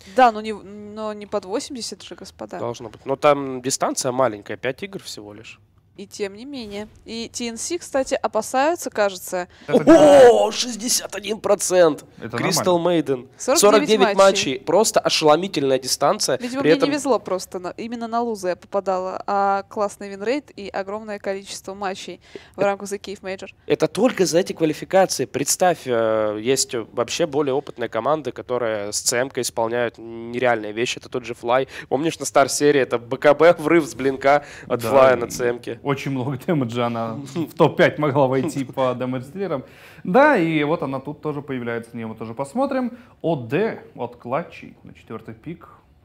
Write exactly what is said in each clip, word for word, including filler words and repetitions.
Да, но не, но не под восемьдесят же, господа. Должно быть. Но там дистанция маленькая, пять игр всего лишь. И тем не менее. И ти эн си, кстати, опасаются, кажется. О, шестьдесят один процент! Это Кристал Мейден. сорок девять сорок девять матчей. матчей. Просто ошеломительная дистанция. Видимо, При мне этом... не везло просто. На, именно на лузы я попадала. А классный винрейт и огромное количество матчей в рамках The Cave Major. Это только за эти квалификации. Представь, есть вообще более опытные команды, которые с цэ эм-кой исполняют нереальные вещи. Это тот же Fly. Помнишь, на стар-серии это бэ ка бэ, врыв с блинка от Да, Fly на цэ эм-ке. Очень много дэмэджа она в топ пять могла войти по дэмэдж-дилерам. Да, и вот она тут тоже появляется, на него тоже посмотрим. ОД от Клатчей на четвертый пик.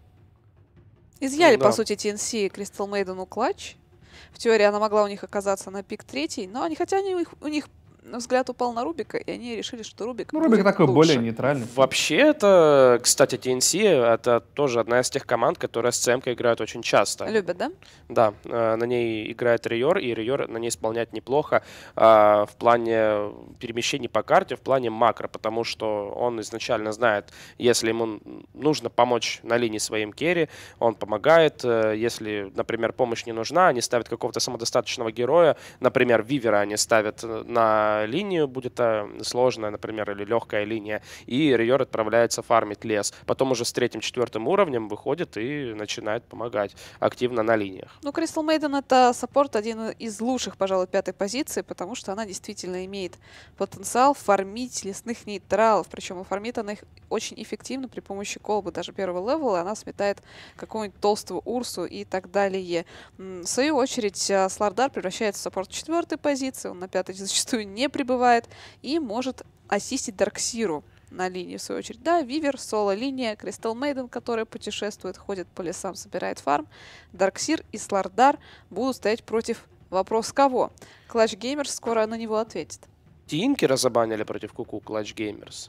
Изъяли, Ну да. по сути, ти эн си Crystal Maiden у Клатч. В теории она могла у них оказаться на пик третий, но они, хотя они, у, них, у них взгляд упал на Рубика, и они решили, что Рубик Ну, Рубик будет такой лучше. более нейтральный. Вообще, это, кстати, ти эн си это тоже одна из тех команд, которые с цэ эм-кой играют очень часто. Любят, да? Да, э, на ней играет Риор, и Риор на ней исполняет неплохо э, в плане перемещений по карте, в плане макро, потому что он изначально знает, если ему нужно помочь на линии своим керри, он помогает. Э, если, например, помощь не нужна, они ставят какого-то самодостаточного героя, например, Вивера они ставят на линию, будет это сложная, например, или легкая линия, и Риор отправляется фармить лес. Потом уже с третьим-четвертым уровнем выходит и начинает помогать активно на линиях. Ну, Crystal Maiden — это саппорт один из лучших, пожалуй, пятой позиции, потому что она действительно имеет потенциал фармить лесных нейтралов. Причем и фармит она их очень эффективно при помощи колбы. Даже первого левела она сметает какого-нибудь толстого Урсу и так далее. В свою очередь, Слардар превращается в саппорт четвертой позиции. Он на пятой зачастую не прибывает и может ассистить Дарксиру на линии, в свою очередь. Да, Вивер, соло-линия, Crystal Maiden, которая путешествует, ходит по лесам, собирает фарм. Дарксир и Слардар будут стоять против вопрос кого. Clutch Gamers скоро на него ответит. Тинкера забанили против Куку, Clutch Gamers.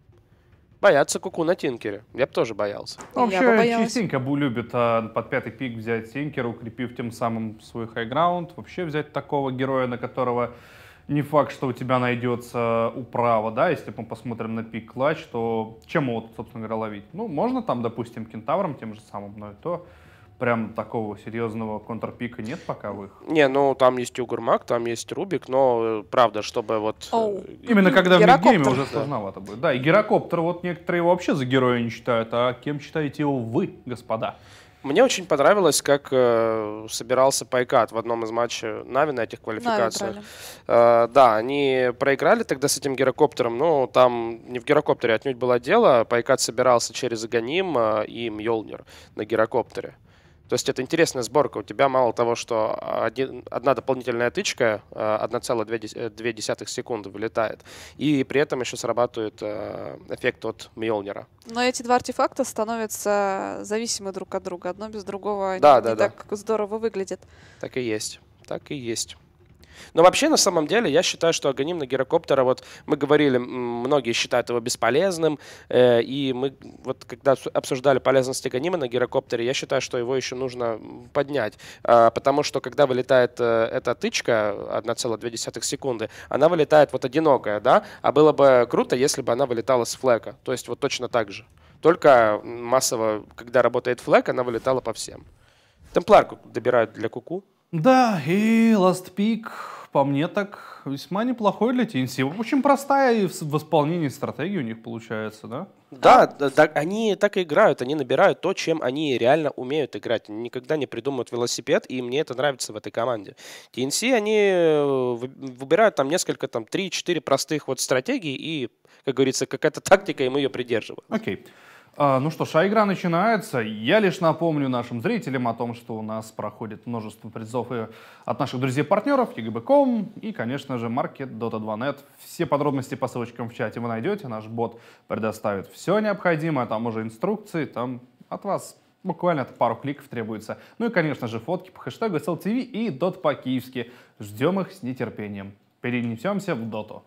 Боятся Куку на Тинкере. Я бы тоже боялся. Вообще, Я побоялась. частенько Бу любит а, под пятый пик взять Тинкера, укрепив тем самым свой хайграунд. Вообще взять такого героя, на которого не факт, что у тебя найдется управа, да, если мы посмотрим на пик Клатч, то чем его, собственно говоря, ловить? Ну, можно там, допустим, кентавром тем же самым, но и то прям такого серьезного контрпика нет пока в их. Не, ну там есть Югурмак, там есть Рубик, но правда, чтобы вот... Оу. э, Именно когда в Гирокоптер. мидгейме уже сложновато будет. Да, и Гирокоптер, вот некоторые его вообще за героя не считают, а кем считаете его вы, господа? Мне очень понравилось, как э, собирался Пайкат в одном из матчей Нави на этих квалификациях. Нави Э, да, они проиграли тогда с этим гирокоптером, но там не в гирокоптере отнюдь было дело. Пайкат собирался через Аганим э, и Мьёлнир на гирокоптере. То есть это интересная сборка. У тебя мало того, что один, одна дополнительная тычка, э, одна целая две десятых секунды вылетает, и при этом еще срабатывает э, эффект от Мьёлнира. Но эти два артефакта становятся зависимы друг от друга. Одно без другого Да, не, да, не да. так здорово выглядит. Так и есть. Так и есть. Но вообще, на самом деле, я считаю, что Аганим на гирокоптера, вот мы говорили, м, многие считают его бесполезным, э, и мы вот когда обсу- обсуждали полезность Аганима на гирокоптере, я считаю, что его еще нужно м, поднять, А, потому что когда вылетает э, эта тычка, одна целая две десятых секунды, она вылетает вот одинокая, да, а было бы круто, если бы она вылетала с флека, то есть вот точно так же. Только массово, когда работает флек, она вылетала по всем. Темпларку добирают для Куку. Да, и Last Pick, по мне так, весьма неплохой для ти эн си. Очень простая и в в исполнении стратегии у них получается, да? Да, да, да, они так и играют, они набирают то, чем они реально умеют играть. Они никогда не придумывают велосипед, и мне это нравится в этой команде. ти эн си, они э, вы- выбирают там несколько, там, три-четыре простых вот стратегий, и, как говорится, какая-то тактика, и мы ее придерживаем. Окей. А, ну что ж, а игра начинается. Я лишь напомню нашим зрителям о том, что у нас проходит множество призов и от наших друзей-партнеров, и джи би точка ком и, конечно же, Market Дота два точка нет. Все подробности по ссылочкам в чате вы найдете. Наш бот предоставит все необходимое, там уже инструкции, там от вас буквально пару кликов требуется. Ну и, конечно же, фотки по хэштегу эс эл ти ви и Дот по-киевски. Ждем их с нетерпением. Перенесемся в Доту.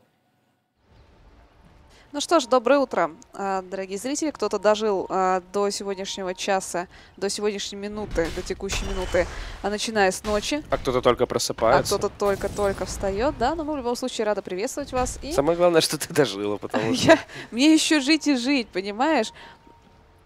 Ну что ж, доброе утро, а, дорогие зрители. Кто-то дожил а, до сегодняшнего часа, до сегодняшней минуты, до текущей минуты, а, начиная с ночи. А кто-то только А просыпается. кто-то только-только встает, да, но мы в любом случае рады приветствовать вас. И Самое главное, что ты дожила, потому что... я, мне еще жить и жить, понимаешь?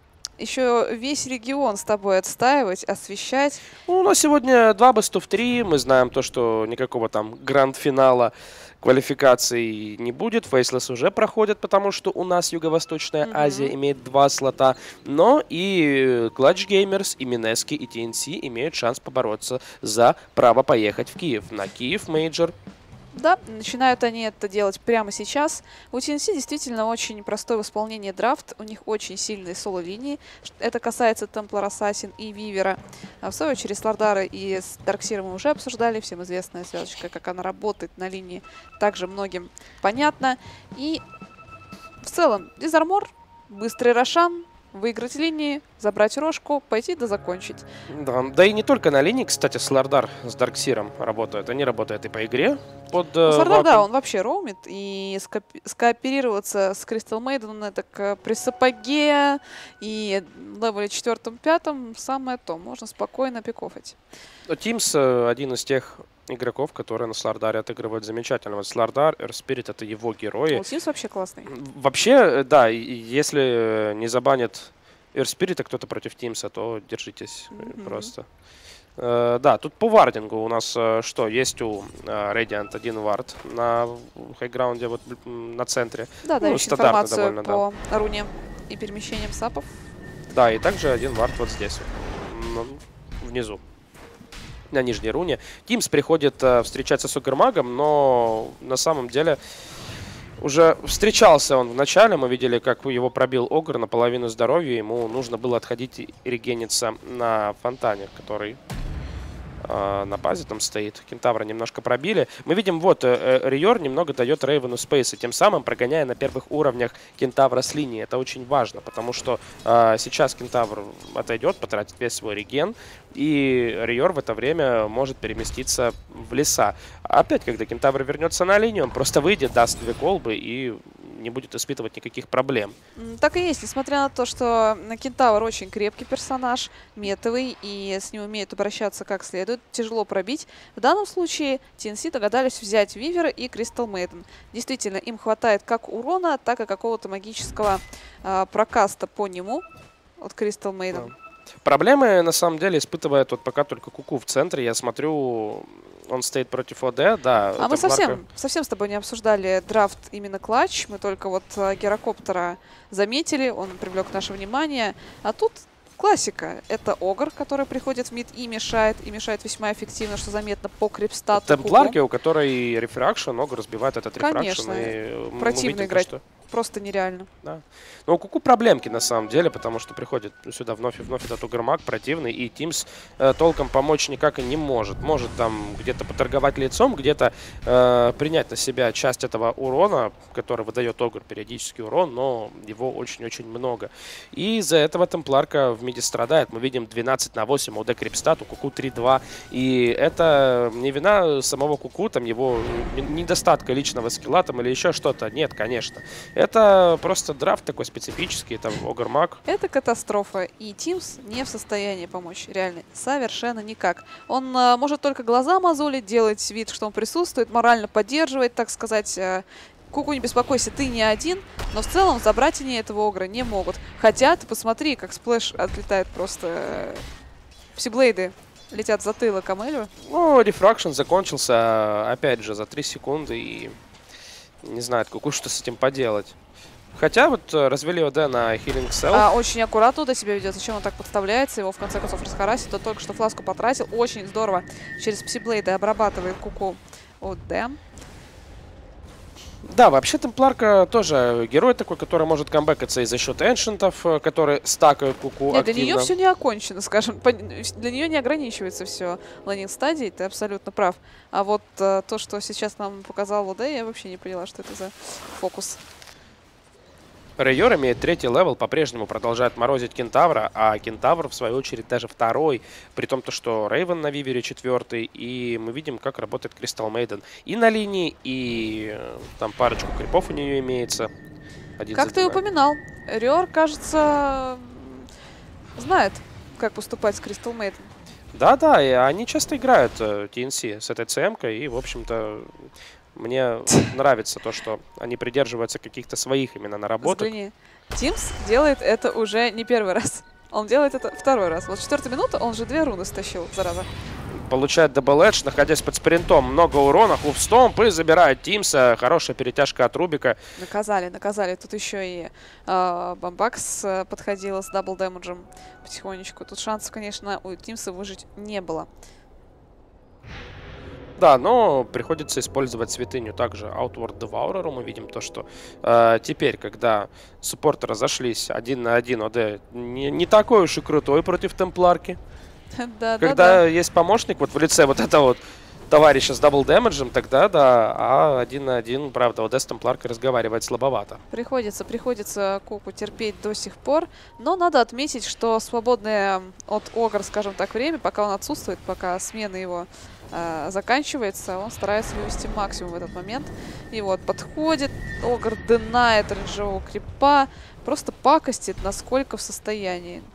еще весь регион с тобой отстаивать, освещать. Ну, у нас сегодня два best of три. Мы знаем то, что никакого там гранд-финала квалификации не будет. Фейслес уже проходят, потому что у нас Юго-Восточная Мгм. Азия имеет два слота. Но и Clutch Gamers, и Минески, и ти эн си имеют шанс побороться за право поехать в Киев. На Киев Мейджор. Да, начинают они это делать прямо сейчас. У ти эн си действительно очень простой в исполнении драфт. У них очень сильные соло-линии. Ш- Это касается Темплар Ассасин и Вивера. А в свою очередь Слардара и с Дарксиром мы уже обсуждали. Всем известная связочка, как она работает на линии, также многим понятно. И в целом Дизармор, быстрый Рошан, выиграть линии, забрать рожку, пойти да закончить. Да, да и не только на линии, кстати, Слардар с Дарксиром работают. Они работают и по игре под Ну, э, Слардар, да, вакуум. он вообще роумит, и скоп- скооперироваться с Кристал Мейден это к- при сапоге и левеле четвертом-пятом самое то. Можно спокойно пикофать. Тимс э, один из тех игроков, которые на Слардаре отыгрывают замечательно. Вот Слардар, Эрспирит — это его герои. Вот Симс вообще классный. Вообще, э, да, и- и если э, не забанит Эрспирита кто-то против Тимса, то держитесь э, Мгм. просто. Э, да, тут по вардингу у нас э, что? Есть у э, Radiant один вард на хайграунде, вот м, на центре. Да, Ну, дающий стандартно информацию довольно, по руне и перемещениям сапов. Да, и также один вард вот здесь, вот, м, внизу, на нижней руне. Тимс приходит э, встречаться с Огермагом, но на самом деле уже встречался он в начале. Мы видели, как его пробил Огр наполовину здоровья. Ему нужно было отходить и регениться на фонтане, который э, на базе там стоит. Кентавра немножко пробили. Мы видим, вот, э, э, Риор немного дает Рейвену спейса, тем самым прогоняя на первых уровнях Кентавра с линии. Это очень важно, потому что э, сейчас Кентавр отойдет, потратит весь свой реген, и Риор в это время может переместиться в леса. Опять, когда Кентавр вернется на линию, он просто выйдет, даст две колбы и не будет испытывать никаких проблем. М, Так и есть, несмотря на то, что Кентавр очень крепкий персонаж, метовый, и с ним умеет обращаться как следует, тяжело пробить. В данном случае ти эн си догадались взять Вивера и Кристал Мейден. Действительно, им хватает как урона, так и какого-то магического а, прокаста по нему от Кристал Мейден. Проблемы, на самом деле, испытывает вот пока только Куку в центре. Я смотрю, он стоит против ОД, да. А мы Темпларка- совсем, совсем с тобой не обсуждали драфт именно клатч. Мы только вот а, Герокоптера заметили, он привлек наше внимание. А тут классика. Это Огр, который приходит в мид и мешает, и мешает весьма эффективно, что заметно по крипстату. Темпларки, у которой рефракшн, Огр разбивает этот рефракшн. Конечно, И мы противно видим то, играть. что- Просто нереально. Да. Но у Куку проблемки на самом деле, потому что приходит сюда вновь и вновь этот Угрмак противный, и Тимс э, толком помочь никак и не может. Может там где-то поторговать лицом, где-то э, принять на себя часть этого урона, который выдает Огр, периодический урон, но его очень-очень много. И из-за этого Темпларка в миде страдает. Мы видим двенадцать на восемь ОД Крипстат, у Куку три-два. И это не вина самого Куку, там его недостатка личного скилла там или еще что-то. Нет, конечно. Это просто драфт такой специфический, там Огрмак. Это катастрофа, и Тимс не в состоянии помочь, реально, совершенно никак. Он а, может только глаза мозолить, делать вид, что он присутствует, морально поддерживать, так сказать. а, Куку, не беспокойся, ты не один, но в целом забрать они этого Огра не могут. Хотя, ты посмотри, как сплэш отлетает просто... э, Псиблейды летят в затылок Амелю. Ну, рефракшн закончился, опять же, за три секунды, и не знает Куку, что с этим поделать. Хотя вот э, развели ОД на Healing Cell. А, очень аккуратно до себя ведет. Зачем он так подставляется? Его в конце концов расхарасит. Тот только что фласку потратил. Очень здорово. Через псиблейды обрабатывает Куку ОД. Да, вообще Темпларка тоже герой такой, который может камбэкаться и за счет эншентов, э, которые стакают Куку Нет, для активно. нее все не окончено, скажем. Пон- Для нее не ограничивается все лейнинг стадией, ты абсолютно прав. А вот э, то, что сейчас нам показал ОД, я вообще не поняла, что это за фокус. Рейор имеет третий левел, по-прежнему продолжает морозить Кентавра, а Кентавр, в свою очередь, даже второй, при том, то, что Рейвен на Вивере четвертый, и мы видим, как работает Кристал Мейден и на линии, и э, там парочку крипов у нее имеется. Один Как ты и задевает. упоминал, Риор, кажется, м, знает, как поступать с Кристал Мейден. Да-да, и они часто играют э, ти эн си с этой цемкой, и, в общем-то, мне нравится то, что они придерживаются каких-то своих именно наработок. Взгляни. Тимс делает это уже не первый раз. Он делает это второй раз. Вот четвертая минута, он же две руны стащил, зараза. Получает дабл эдж, находясь под спринтом. Много урона, хуфстомп и забирает Тимса. Хорошая перетяжка от Рубика. Наказали, наказали. Тут еще и э, Бомбакс подходила с дабл дэмэджем потихонечку. Тут шансов, конечно, у Тимса выжить не было. Да, но приходится использовать святыню. Также Outward Devourer. Мы видим то, что э, теперь, когда суппорты разошлись один на один, ОД не, не такой уж и крутой против темпларки. Да, Когда да, да. есть помощник вот в лице вот этого вот товарища с дабл дэмэджем, тогда да, а один на один, правда, ОД с темпларкой разговаривать слабовато. Приходится, приходится Куку терпеть до сих пор. Но надо отметить, что свободное от Огр, скажем так, время, пока он отсутствует, пока смена его э, заканчивается, он старается вывести максимум в этот момент. И вот подходит, Огр дынает рейнджевого крипа, просто пакостит, насколько в состоянии.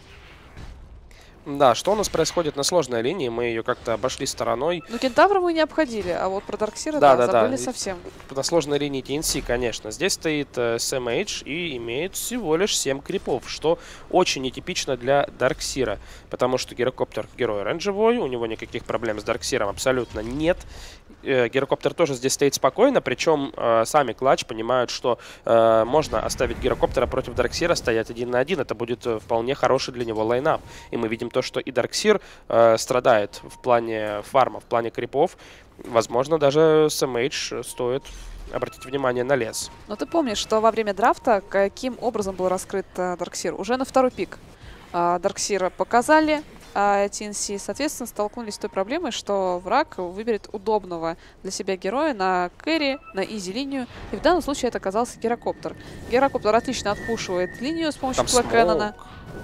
Да, что у нас происходит на сложной линии, мы ее как-то обошли стороной. Ну, Кентавра мы не обходили, а вот про Дарксира, Да, да, да, забыли да. совсем. На сложной линии ти эн си, конечно. Здесь стоит э, Сэм Эйдж и имеет всего лишь семь крипов, что очень нетипично для Дарксира, потому что Гирокоптер герой рейнджевой, у него никаких проблем с Дарксиром абсолютно нет. Э, Гирокоптер тоже здесь стоит спокойно, причем э, сами Клатч понимают, что э, можно оставить Гирокоптера против Дарксира стоять один на один, это будет э, вполне хороший для него лайнап. И мы видим то, что и Дарксир э, страдает в плане фарма, в плане крипов. Возможно, даже Сэм Эйдж стоит обратить внимание на лес. Но ты помнишь, что во время драфта каким образом был раскрыт uh, Дарксир? Уже на второй пик uh, Дарксира показали uh, ти эн си. Соответственно, столкнулись с той проблемой, что враг выберет удобного для себя героя на кэрри, на изи-линию. И в данном случае это оказался Гирокоптер. Гирокоптер отлично отпушивает линию с помощью Блэккэннона,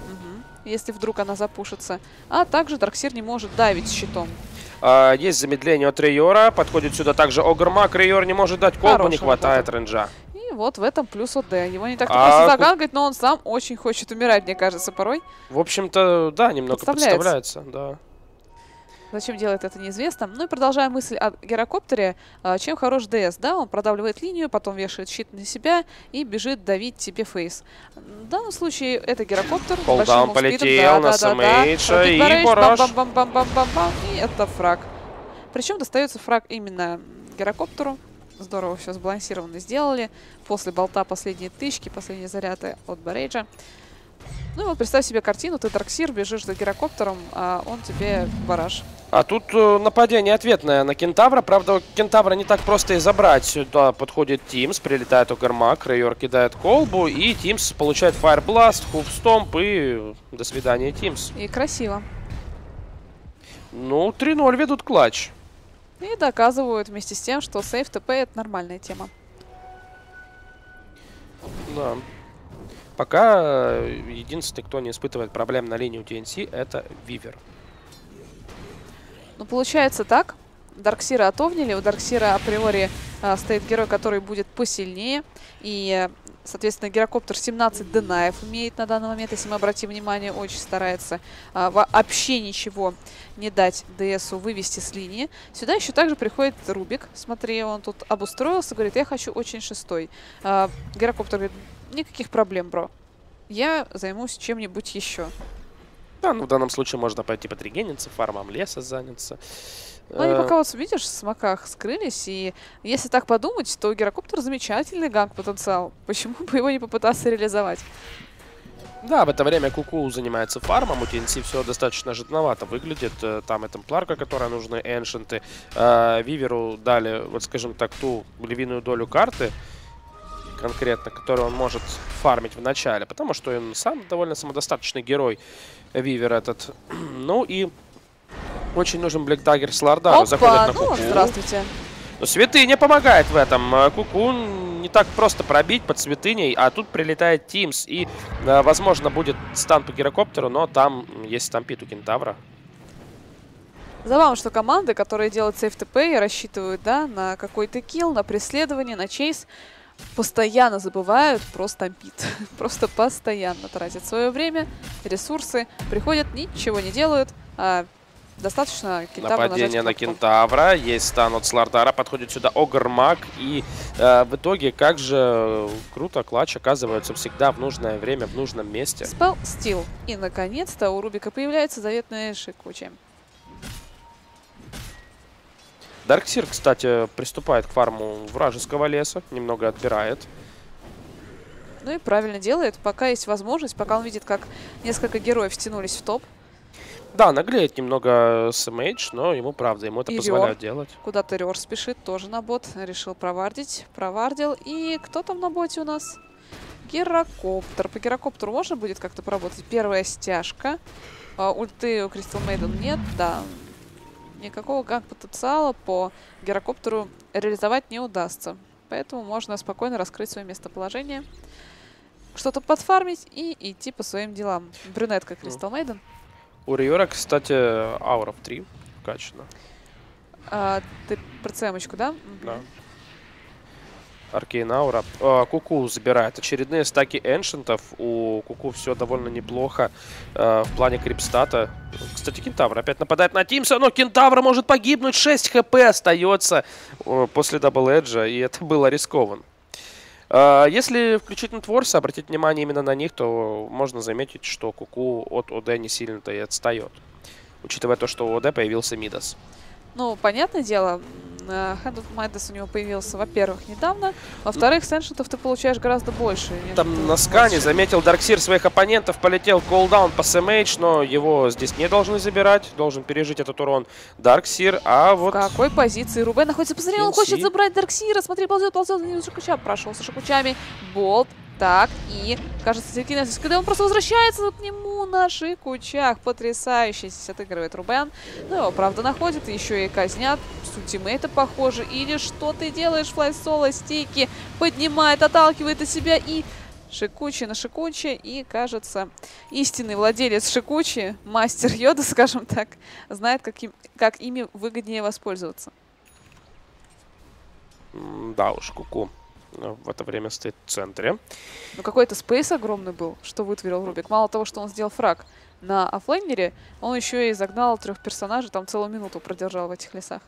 если вдруг она запушится. А также Дарксир не может давить щитом. А, есть замедление от Рейора. Подходит сюда также Огрмак. Рейор не может дать колбу, не хватает рейнджа. И вот в этом плюс ОД. Его не так-то А просто загангать, но он сам очень хочет умирать, мне кажется, порой. В общем-то, да, немного Подставляется. подставляется. Да. Зачем делает это, неизвестно. Ну и продолжая мысль о Гирокоптере, чем хорош ДС, да, он продавливает линию, потом вешает щит на себя и бежит давить тебе фейс. В данном случае это Гирокоптер. Колдаун полетел на Сэм Эйджа и бараш. Бам-бам-бам-бам-бам-бам, и это фраг. Причем достается фраг именно Гирокоптеру. Здорово все сбалансированно сделали. После болта последние тычки, последние заряды от Барейджа. Ну и вот представь себе картину, ты Дарксир, бежишь за Гирокоптером, а он тебе бараш. А тут э, нападение ответное на Кентавра. Правда, Кентавра не так просто и забрать. Сюда подходит Тимс, прилетает Огрмак, Рейор кидает колбу, и Тимс получает Fireblast, Хуфстомп, и до свидания, Тимс. И красиво. Ну, три ноль ведут Клатч. И доказывают вместе с тем, что сейф ТП это нормальная тема. Да. Пока единственный, кто не испытывает проблем на линии у ти эн си, это Вивер. Ну, получается так. Дарксира отовнили. У Дарксира априори а, стоит герой, который будет посильнее. И, соответственно, Гирокоптер семнадцать денаев имеет на данный момент. Если мы обратим внимание, очень старается а, вообще ничего не дать ДСу вывести с линии. Сюда еще также приходит Рубик. Смотри, он тут обустроился, говорит, я хочу очень шестой. А, Гирокоптер говорит, никаких проблем, бро. Я займусь чем-нибудь еще. Да, ну в данном случае можно пойти подрегениться, фармом леса заняться. Ну, они пока вот, видишь, в смоках скрылись, и если так подумать, то Гирокоптер замечательный ганг-потенциал. Почему бы его не попытаться реализовать? Да, в это время Куку занимается фармом, у ти эн си все достаточно жадновато выглядит. Там и темпларка, которая нужны, эншенты. Виверу дали, вот скажем так, ту львиную долю карты, конкретно, которую он может фармить в начале, потому что он сам довольно самодостаточный герой, Вивер этот. Ну и очень нужен Блэк Даггер с Лордару. Заходит на Куку. Ну, здравствуйте. Но святыня помогает в этом. Куку не так просто пробить под святыней, а тут прилетает Тимс. И, возможно, будет стан по Гирокоптеру, но там есть стампит у Кентавра. Забавно, что команды, которые делают сейф ТП и рассчитывают, да, на какой-то килл, на преследование, на чейз, постоянно забывают про стампит. Просто постоянно тратят свое время, ресурсы, приходят, ничего не делают, а Достаточно кентавра Нападение на кнопку. кентавра. Есть стан от Слардара. Подходит сюда Огрмак. И э, в итоге, как же круто, клатч оказывается всегда в нужное время, в нужном месте. Спел стил. И, наконец-то, у Рубика появляется заветная Шикучи. Дарксир, кстати, приступает к фарму вражеского леса. Немного отбирает. Ну и правильно делает. Пока есть возможность, пока он видит, как несколько героев втянулись в топ. Да, наглеет немного Сэмэйдж, но ему, правда, ему это И позволяет Рёр. делать. Куда-то Рёр спешит, тоже на бот. Решил провардить. Провардил. И кто там на боте у нас? Гирокоптер. По гирокоптеру можно будет как-то поработать? Первая стяжка. А, ульты у Crystal Maiden нет, да. Никакого ганг-потенциала по гирокоптеру реализовать не удастся. Поэтому можно спокойно раскрыть свое местоположение. Что-то подфармить и идти по своим делам. Брюнетка Crystal Maiden. У Риора, кстати, аура в три вкачана. А, ты про цемочку, да? Да. Аркейн аура. А, Куку забирает очередные стаки эншентов. У Куку все довольно неплохо а, в плане крипстата. Кстати, Кентавр опять нападает на Тимса, но Кентавр может погибнуть. шесть хп остается а, после дабл-эджа, и это было рискованно. А, если включить нетворсы, обратить внимание именно на них, то можно заметить, что Куку от ОД не сильно-то и отстает. Учитывая то, что у ОД появился Мидас. Ну, понятное дело, Hand of Midas у него появился, во-первых, недавно. Во-вторых, с эншентов ты получаешь гораздо больше. Там на скане заметил Дарксир своих оппонентов, полетел колдаун по Сэмэйдж, но его здесь не должны забирать, должен пережить этот урон Дарксир, а вот... В какой позиции Рубен находится? Посмотри, он хочет забрать Дарксира, смотри, ползет, ползет, за Шикуча, прошелся Шикучами, болт, так, и, кажется, телекинезис, когда он просто возвращается к нему на Шикучах, потрясающе здесь отыгрывает Рубен, но его, правда, находит, еще и казнят, с ультимейта, похоже, или что ты делаешь, Флай Соло, стейки, поднимает, отталкивает от себя, и Шикучи на Шикучи, и, кажется, истинный владелец Шикучи, мастер Йода, скажем так, знает, как, им, как ими выгоднее воспользоваться. Да уж, Куку в это время стоит в центре. Ну, какой-то спейс огромный был, что вытворил Рубик. Мало того, что он сделал фраг на оффлейнере, он еще и загнал трех персонажей, там целую минуту продержал в этих лесах.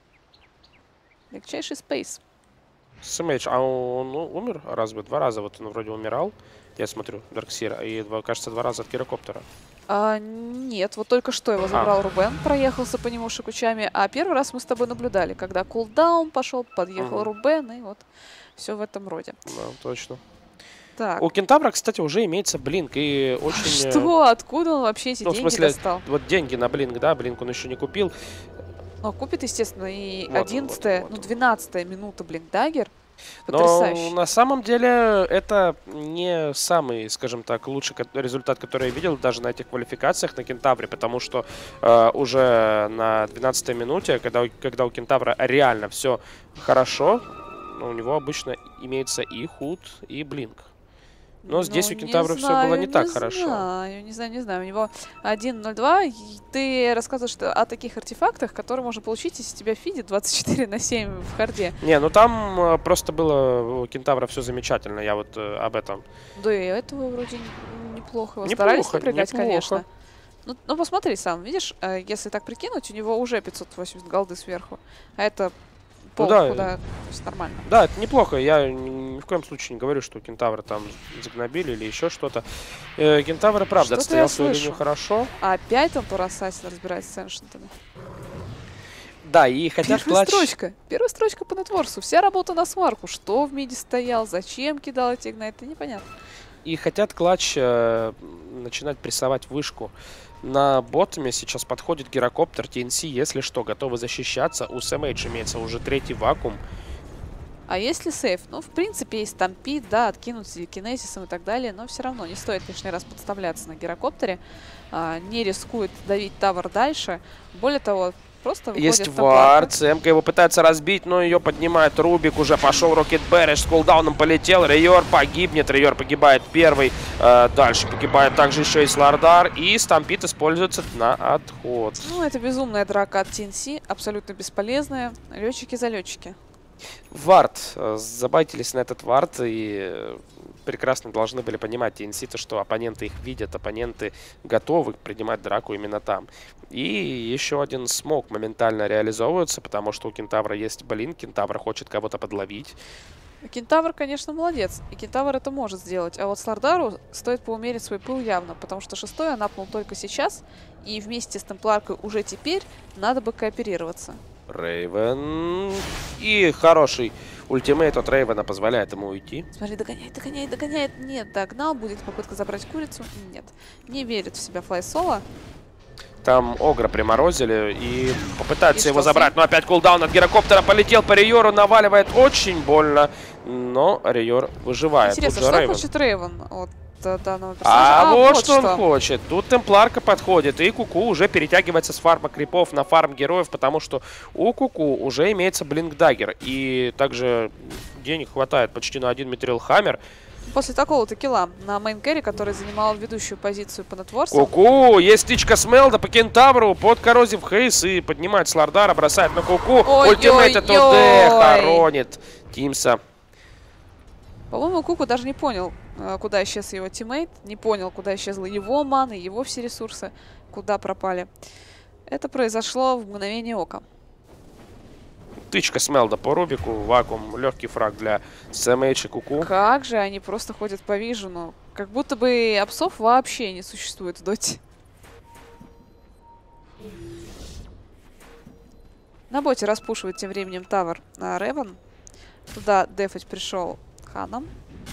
Легчайший спейс. Сэмэйдж, а он ну, умер разве? Два раза вот он вроде умирал. Я смотрю, Дарксир, и, два, кажется, два раза от гирокоптера. А, нет, вот только что его забрал а. Рубен, проехался по нему Шикучами, а первый раз мы с тобой наблюдали, когда кулдаун пошел, подъехал угу. Рубен, и вот все в этом роде. Да, точно. Так. У Кентавра, кстати, уже имеется блинк, и очень... Что? Откуда он вообще эти ну, деньги в смысле, достал? Вот деньги на блинк, да, блинк он еще не купил. Ну, купит, естественно, и вот одиннадцатая, вот, вот, ну, двенадцатая минута блинк-даггер. Но на самом деле это не самый, скажем так, лучший результат, который я видел даже на этих квалификациях на Кентавре, потому что э, уже на двенадцатой минуте, когда, когда у Кентавра реально все хорошо, у него обычно имеется и худ, и блинк. Но здесь ну, у Кентавра все было не, не так хорошо. Знаю, не знаю, не знаю. У него один ноль два. Ты рассказываешь о таких артефактах, которые можно получить, если тебя фидит двадцать четыре на семь в харде. Не, ну там просто было у Кентавра все замечательно, я вот э, об этом. Да и этого вроде неплохо. Его неплохо, старались напрягать, неплохо. конечно. Ну, ну, посмотри сам, видишь, если так прикинуть, у него уже пятьсот восемьдесят голды сверху. А это... Пол, ну, да, куда, то есть нормально. Да, это неплохо. Я ни в коем случае не говорю, что Кентавра там загнобили или еще что-то. Э, Кентавра, правда, отстоял свою линию хорошо. А опять он по Ассасин разбирается с эншентами. Да, и хотят Первая клатч... строчка. Первая строчка по нетворсу. Вся работа на смарку. Что в миде стоял, зачем кидал эти игнайты, непонятно. И хотят клатч э, начинать прессовать вышку. На ботами сейчас подходит гирокоптер, ти эн си, если что, готовы защищаться. У Сэмэйдж имеется уже третий вакуум. А если сейф? Ну, в принципе, есть стампид, да, откинуть кинезисом и так далее, но все равно не стоит лишний раз подставляться на гирокоптере. А, не рискует давить тавер дальше. Более того, просто есть вард, Эмка его пытается разбить, но ее поднимает Рубик, уже пошел Рокет Бэриш, с кулдауном полетел, Риор погибнет, Риор погибает первый, э, дальше погибает также еще и Слардар, и Стампид используется на отход. Ну, это безумная драка от ти эн си, абсолютно бесполезная, летчики за летчики. Вард, забайтились на этот вард, и прекрасно должны были понимать ти эн си, то, что оппоненты их видят, оппоненты готовы принимать драку именно там. И еще один смог моментально реализовывается, потому что у Кентавра есть блин, Кентавр хочет кого-то подловить. Кентавр, конечно, молодец, и Кентавр это может сделать, а вот Слардару стоит поумерить свой пыл явно, потому что шестой он апнул только сейчас, и вместе с Темпларкой уже теперь надо бы кооперироваться. Рейвен. И хороший ультимейт от Рейвена позволяет ему уйти. Смотри, догоняет, догоняет, догоняет. Нет, догнал, будет попытка забрать курицу. Нет, не верит в себя Флай Соло. Там Огра приморозили и попытаются И его что, забрать. Но опять кулдаун от гирокоптера полетел по Риору, наваливает очень больно. Но Риор выживает. Интересно, Тут же что Рейвен. хочет Рейвен от э, данного персонажа? А, А, вот, вот что, что он хочет. Тут Темпларка подходит, и Куку уже перетягивается с фарма крипов на фарм героев, потому что у Куку уже имеется Блинк-даггер. И также денег хватает почти на один Митрил Хаммер. После такого-то килла на мейн-кэрри, который занимал ведущую позицию по нетворсу. Куку, есть стичка с Мелда по Кентавру под Коррозив Хейс и поднимает Слардара, бросает на Куку. Ультимейт от ОД хоронит Тимса. По-моему, Куку даже не понял, куда исчез его тиммейт, не понял, куда исчезла его мана, его все ресурсы, куда пропали. Это произошло в мгновение ока. Тычка с Мелда по Рубику, вакуум, легкий фраг для СМХ и Куку. Как же они просто ходят по вижену. Как будто бы апсов вообще не существует в доте. На боте распушивает тем временем тавер на Ревен. Туда дефать пришел Ханом.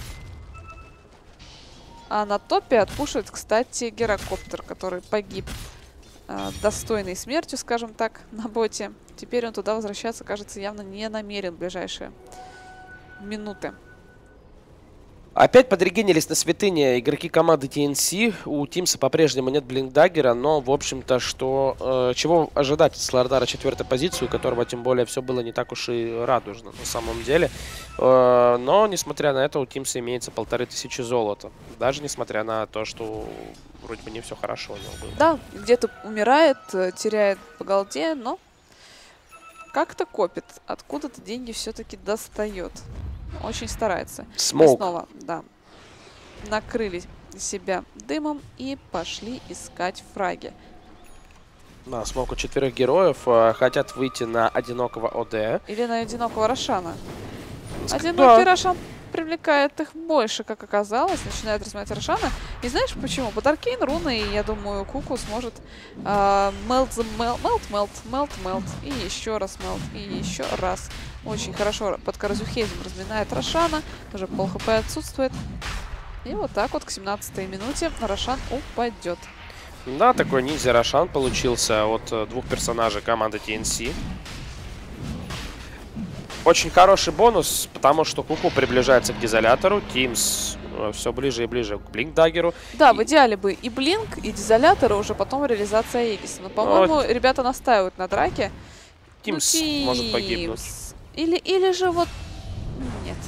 А на топе отпушивает, кстати, гирокоптер, который погиб э, достойной смертью, скажем так, на боте. Теперь он туда возвращаться, кажется, явно не намерен в ближайшие минуты. Опять подрегенились на святыне игроки команды ти эн си. У Тимса по-прежнему нет блинкдаггера, но, в общем-то, что э, чего ожидать от Слардара четвертой позиции, у которого, тем более, все было не так уж и радужно на самом деле. Э, но, несмотря на это, у Тимса имеется полторы тысячи золота. Даже несмотря на то, что вроде бы не все хорошо у него было. Да, где-то умирает, теряет по голде, но как-то копит. Откуда-то деньги все-таки достает. Очень старается. Смоук. И снова, да, накрыли себя дымом и пошли искать фраги. Да, смог у четверых героев. Э, хотят выйти на одинокого ОД. Или на одинокого Рошана. Одинокий Да. Рошан привлекает их больше, как оказалось. Начинает размять Рошана. И знаешь почему? Под Аркейн руны, и я думаю, Куку сможет э, мелт, мелт, мелт, мелт, мелт, мелт. И еще раз мелт, и еще раз. Очень хорошо под Коррозюхейзом разминает Рошана. Уже пол хп отсутствует. И вот так вот к семнадцатой минуте Рошан упадет. Да, такой ниндзя Рошан получился от э, двух персонажей команды ти эн си. Очень хороший бонус, потому что Куку приближается к дизолятору. Тимс э, все ближе и ближе к блинкдаггеру. Да, и... в идеале бы и Блинк, и дизолятор, уже потом реализация Эгиса. Но, по-моему, Но... ребята настаивают на драке. Тимс ну, может погибнуть. Или, или же вот... Нет.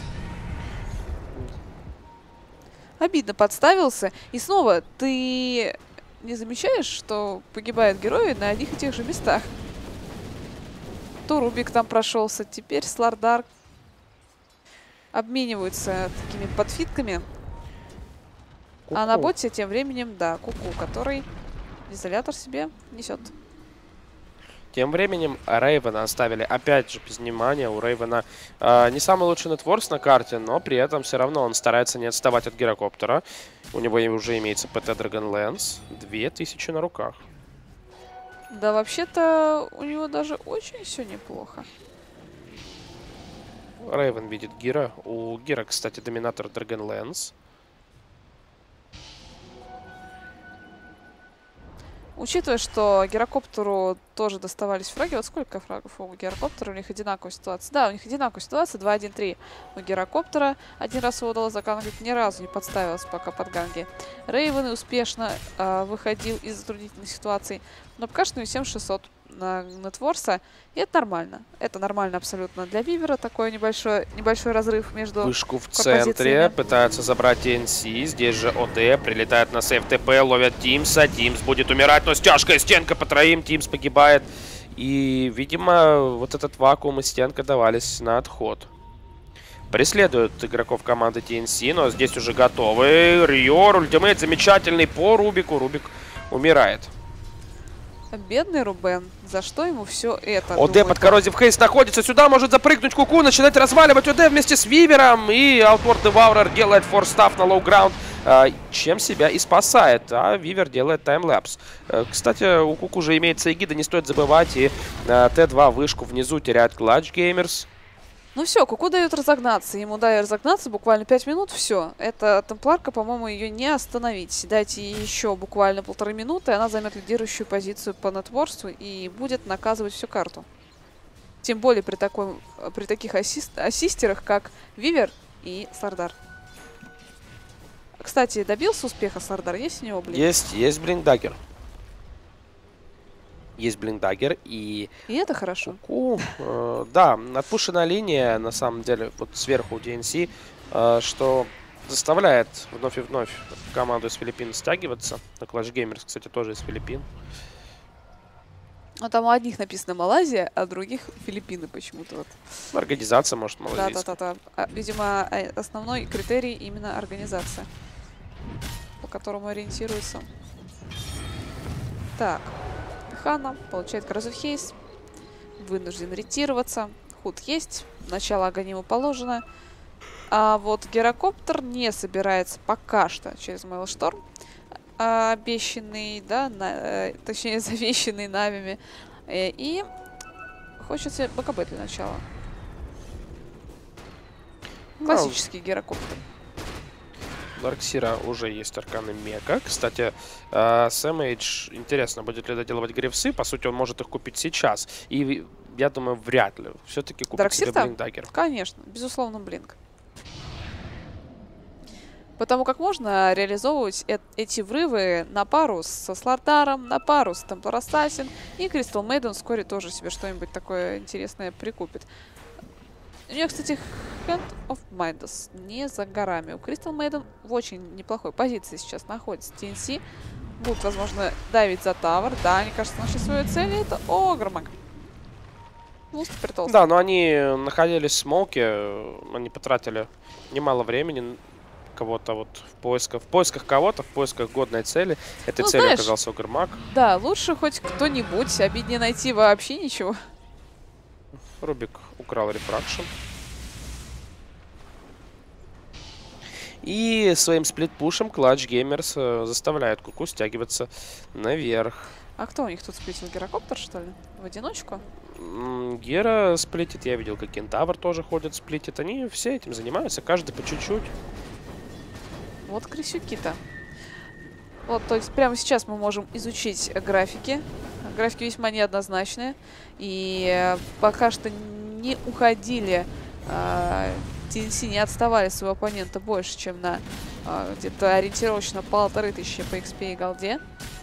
Обидно подставился. И снова, ты не замечаешь, что погибают герои на одних и тех же местах? То Рубик там прошелся, теперь Слардар. Обмениваются такими подфитками. Ку-ку. А на боте тем временем, да, Куку, который изолятор себе несет. Тем временем Рейвена оставили опять же без внимания. У Рейвена э, не самый лучший нетворс на карте, но при этом все равно он старается не отставать от гирокоптера. У него уже имеется пэ тэ Dragonlance. Две тысячи на руках. Да, вообще-то у него даже очень все неплохо. Рейвен видит Гира. У Гира, кстати, доминатор Dragonlance. Учитывая, что гирокоптеру тоже доставались фраги, вот сколько фрагов у гирокоптера, у них одинаковая ситуация. Да, у них одинаковая ситуация, два один три у гирокоптера. Один раз его удалось загангать, ни разу не подставилась пока под ганги. Рейвен успешно э, выходил из затруднительных ситуаций, но пока что семь шестьсот на нетворса, и это нормально. Это нормально абсолютно для Вивера, такой небольшой, небольшой разрыв между Вышку в центре, пытаются забрать ти эн си, здесь же ОД, прилетает на сейф ТП, ловят Тимса, Тимс будет умирать, но тяжкая стенка по троим, Тимс погибает. И, видимо, вот этот вакуум и стенка давались на отход. преследуют игроков команды ти эн си, но здесь уже готовы. Риор, ультимейт замечательный по Рубику. Рубик умирает. Бедный Рубен, за что ему все это? ОД под Corrosive Haze находится, сюда может запрыгнуть Куку, начинать разваливать ОД вместе с Вивером. И Outward Devourer делает форстав на лоу-граунд, чем себя и спасает. А Вивер делает таймлэпс. Кстати, у Куку уже имеется эгида, не стоит забывать. И Т два вышку внизу теряет Clutch Gamers. Ну все, Куку дает разогнаться. Ему дали разогнаться буквально пять минут, все. Эта темпларка, по-моему, ее не остановить. Дайте ей еще буквально полторы минуты, она займет лидирующую позицию по нетворству и будет наказывать всю карту. Тем более при, такой, при таких ассист, ассистерах, как Вивер и Сардар. Кстати, добился успеха Сардар? Есть у него блин? Есть, есть Блинкдаггер. Есть Блинкдаггер и... И это хорошо. Куку, э, да, отпушенная линия, на самом деле, вот сверху у ди эн си, э, что заставляет вновь и вновь команду из Филиппин стягиваться. На Clash Gamers, кстати, тоже из Филиппин. А там у одних написано Малайзия, а у других Филиппины почему-то. Вот. Организация, может, малазийская. Да-да-да. А, видимо, основной критерий именно организация, по которому ориентируется. Так. Хана получает Corrosive Haze, вынужден ретироваться. Худ есть, начало огонь ему положено. А вот Герокоптер не собирается пока что через Maelstrom, обещанный, да, на, э, точнее завещанный Навими. Э, и хочется БКБ для начала. Классический Герокоптер. Дарксира уже есть арканы Мека. Кстати, э, Сэм Эйдж, интересно, будет ли доделывать грифсы. По сути, он может их купить сейчас. И я думаю, вряд ли. Все-таки купит Дарксир себе там? Блинкдаггер. Конечно, безусловно, Блинк. Потому как можно реализовывать э эти врывы на пару со Слардаром, на пару с Templar Assassin. И Crystal Maiden вскоре тоже себе что-нибудь такое интересное прикупит. У нее, кстати, Hand of Midas не за горами. У Crystal Maiden в очень неплохой позиции сейчас находится. ти эн си будут, возможно, давить за тавер. Да, они, кажется, нашли свою цель. Это Огрмак. Да, но они находились в смоуке. Они потратили немало времени кого-то вот в поисках, в поисках кого-то, в поисках годной цели. Этой ну, целью знаешь, оказался Огрмак. Да, лучше хоть кто-нибудь. Обиднее найти вообще ничего. Рубик украл рефракшн. И своим сплит-пушем Clutch Gamers заставляет Куку стягиваться наверх. А кто у них тут сплитил? Герокоптер, что ли? В одиночку? Гера сплитит. Я видел, как Кентавр тоже ходит, сплитит. Они все этим занимаются, каждый по чуть-чуть. Вот крысюки-то. Вот, то есть прямо сейчас мы можем изучить графики. Графики весьма неоднозначные. И пока что не уходили, э, ти эн си не отставали своего оппонента больше, чем на э, где-то ориентировочно полторы тысячи по икс пи и голде.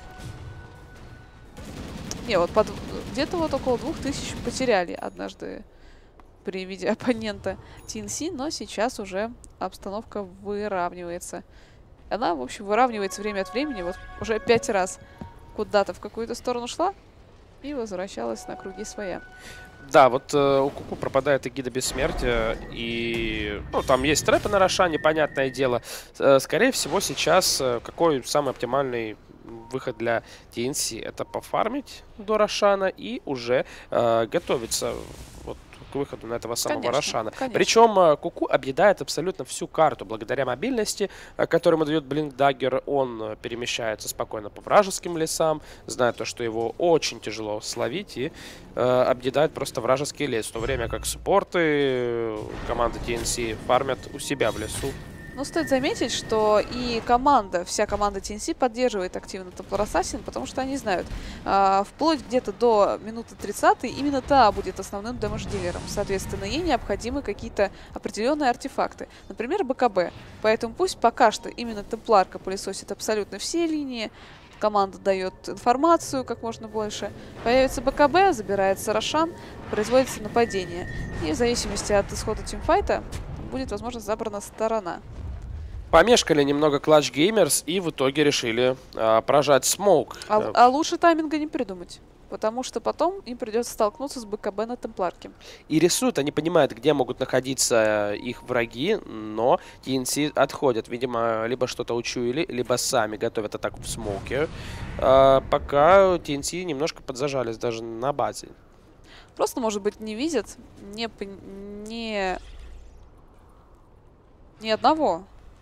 Не, вот под где-то вот около двух тысяч потеряли однажды при виде оппонента ти эн си, но сейчас уже обстановка выравнивается. Она, в общем, выравнивается время от времени. Вот уже пять раз куда-то в какую-то сторону шла и возвращалась на круги своя. Да, вот э, у Куку пропадает эгида бессмертия, и ну, там есть трэпы на Рошане, понятное дело. Э, скорее всего, сейчас э, какой самый оптимальный выход для ти эн си? Это пофармить до Рошана и уже э, готовиться вот к выходу на этого самого Конечно, Рошана. конечно. Причем Куку объедает абсолютно всю карту. Благодаря мобильности, которую ему дает Блинкдаггер, он перемещается спокойно по вражеским лесам, зная то, что его очень тяжело словить, и э, объедает просто вражеский лес. В то время как суппорты команды ти эн си фармят у себя в лесу. Но стоит заметить, что и команда, вся команда ти эн си поддерживает активно Templar Assassin, потому что они знают, э, вплоть где-то до минуты тридцатой именно та будет основным дэмэдж-дилером. Соответственно, ей необходимы какие-то определенные артефакты, например, БКБ. Поэтому пусть пока что именно Темпларка пылесосит абсолютно все линии, команда дает информацию как можно больше, появится БКБ, забирается Рошан, производится нападение. И в зависимости от исхода тимфайта будет, возможно, забрана сторона. Помешкали немного Clutch Gamers и в итоге решили а, прожать смоук. А, а лучше тайминга не придумать. потому что потом им придется столкнуться с БКБ на Темпларке. И рисуют, они понимают, где могут находиться их враги, но ти эн си отходят. Видимо, либо что-то учуяли, либо сами готовят атаку в смоке. А, пока ти эн си немножко подзажались даже на базе. Просто, может быть, не видят не, не, ни одного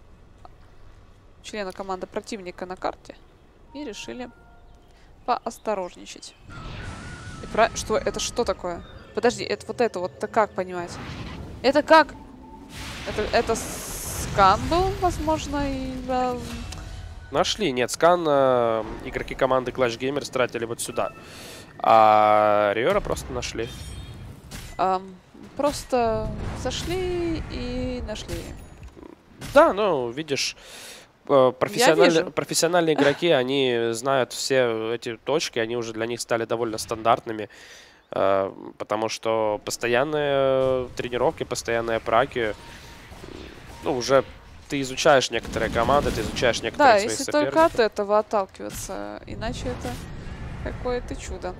члена команды противника на карте и решили поосторожничать. И про... Что? Это что такое? Подожди, это вот это вот-то как понимать? Это как? Это, это скан был, возможно, и... Да... Нашли. Нет, скан э, игроки команды Clash Gamers тратили вот сюда. А Риора просто нашли. Um, просто зашли и нашли. Да, ну, видишь, профессиональ... профессиональные игроки, они знают все эти точки, они уже для них стали довольно стандартными, потому что постоянные тренировки, постоянные праки, ну, уже ты изучаешь некоторые команды, ты изучаешь некоторые да, своих если соперников. только от этого отталкиваться, иначе это какое-то чудо.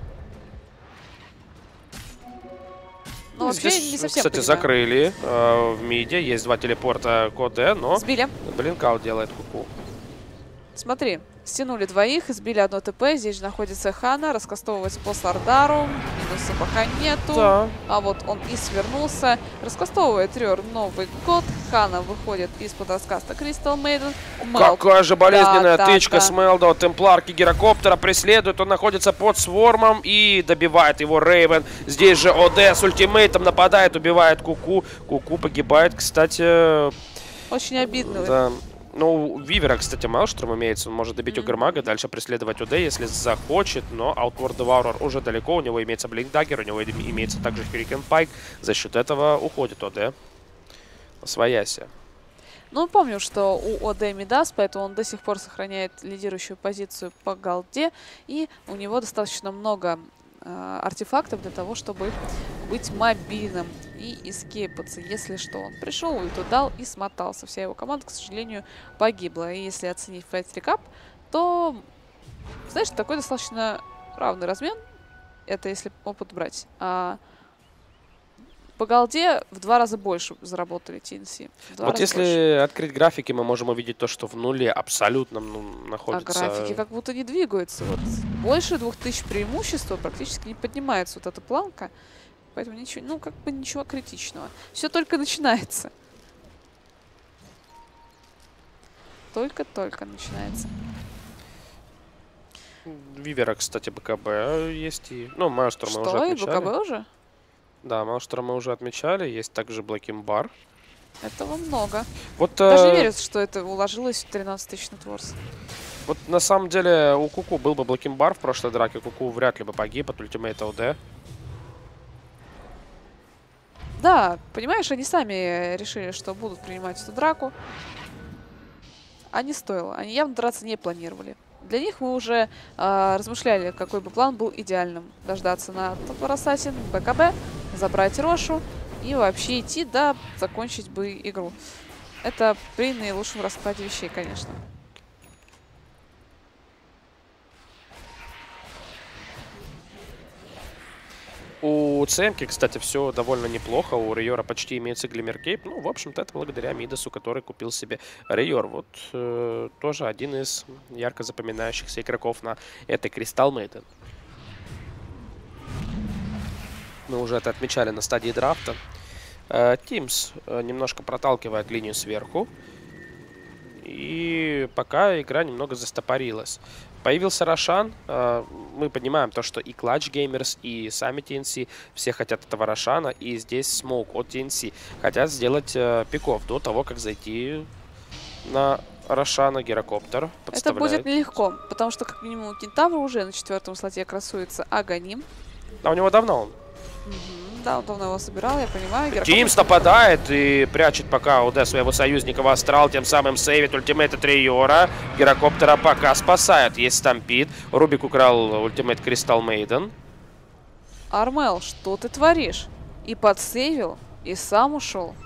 Ну, вообще, здесь, не совсем кстати, понимаю. закрыли э, в миде. Есть два телепорта к ОД, но Сбили. блинкаут делает куку. Смотри, стянули двоих, сбили одно ТП. Здесь же находится Хана, раскастовывается по Сардару. Минуса пока нету. Да. А вот он и свернулся. Раскастовывает Риор Новый год. Хана выходит из-под раскаста Кристал Мейден. Какая же болезненная да, тычка да, с Мелдо. Темпларки Гирокоптера преследует. Он находится под свормом и добивает его Рейвен. Здесь же ОД с ультимейтом нападает, убивает Куку. Куку погибает, кстати. Очень обидно. Да. Ну, у Вивера, кстати, Maelstrom имеется. Он может добить mm-hmm. Угермага, дальше преследовать ОД, если захочет. Но Outward Devourer уже далеко. У него имеется Blink Dagger, у него имеется также Hurricane Pike. За счет этого уходит ОД. Освоясь. Ну, помню, что у ОД Мидас, поэтому он до сих пор сохраняет лидирующую позицию по голде. И у него достаточно много э, артефактов для того, чтобы быть мобильным и эскейпаться, если что. Он пришел, ульту дал и смотался. Вся его команда, к сожалению, погибла. И если оценить Fight Recap, то, знаешь, такой достаточно равный размен. Это если опыт брать. А по голде в два раза больше заработали ти эн си. Вот если больше. Открыть графики, мы можем увидеть то, что в нуле абсолютно ну, находится... А графики как будто не двигаются. Вот больше двух тысяч преимущества практически не поднимается вот эта планка. Поэтому ничего, ну, как бы ничего критичного. Все только начинается. Только-только начинается. Вивера, кстати, БКБ есть и... Ну, Maelstrom мы уже отмечали. Что, и БКБ уже? Да, Maelstrom мы уже отмечали. Есть также Blacking Bar. Этого много. Вот, Даже э... не верится, что это уложилось в тринадцать тысяч нетворс. Вот на самом деле у Куку был бы Blacking Bar в прошлой драке. Куку вряд ли бы погиб от ультимейта ОД. Да, понимаешь, они сами решили, что будут принимать эту драку. А не стоило. Они явно драться не планировали. Для них мы уже э, размышляли, какой бы план был идеальным. Дождаться на Топор Ассасин, БКБ, забрать Рошу и вообще идти, да, закончить бы игру. Это при наилучшем раскладе вещей, конечно. У ЦМки, кстати, все довольно неплохо. У Риора почти имеется Глиммеркейп. Ну, в общем-то, это благодаря Мидасу, который купил себе Риор. Вот э, тоже один из ярко запоминающихся игроков на этой Crystal Maiden. Мы уже это отмечали на стадии драфта. Э, Teams э, немножко проталкивает линию сверху. И пока игра немного застопорилась. Появился Рошан. Мы понимаем то, что и Clutch Gamers, и сами ти эн си все хотят этого Рошана. И здесь Smoke от ти эн си хотят сделать пиков до того, как зайти на Рошана. Гирокоптер это будет нелегко, потому что как минимум у Кентавра уже на четвертом слоте красуется Аганим. А у него давно он. Угу. Да, он давно его собирал, я понимаю. Teams нападает и прячет пока ОД своего союзника в Астрал, тем самым сейвит ультимейт от Риора. Гирокоптера пока спасает. Есть стампид. Рубик украл ультимейт Crystal Maiden. Армел, что ты творишь? И подсейвил, и сам ушел.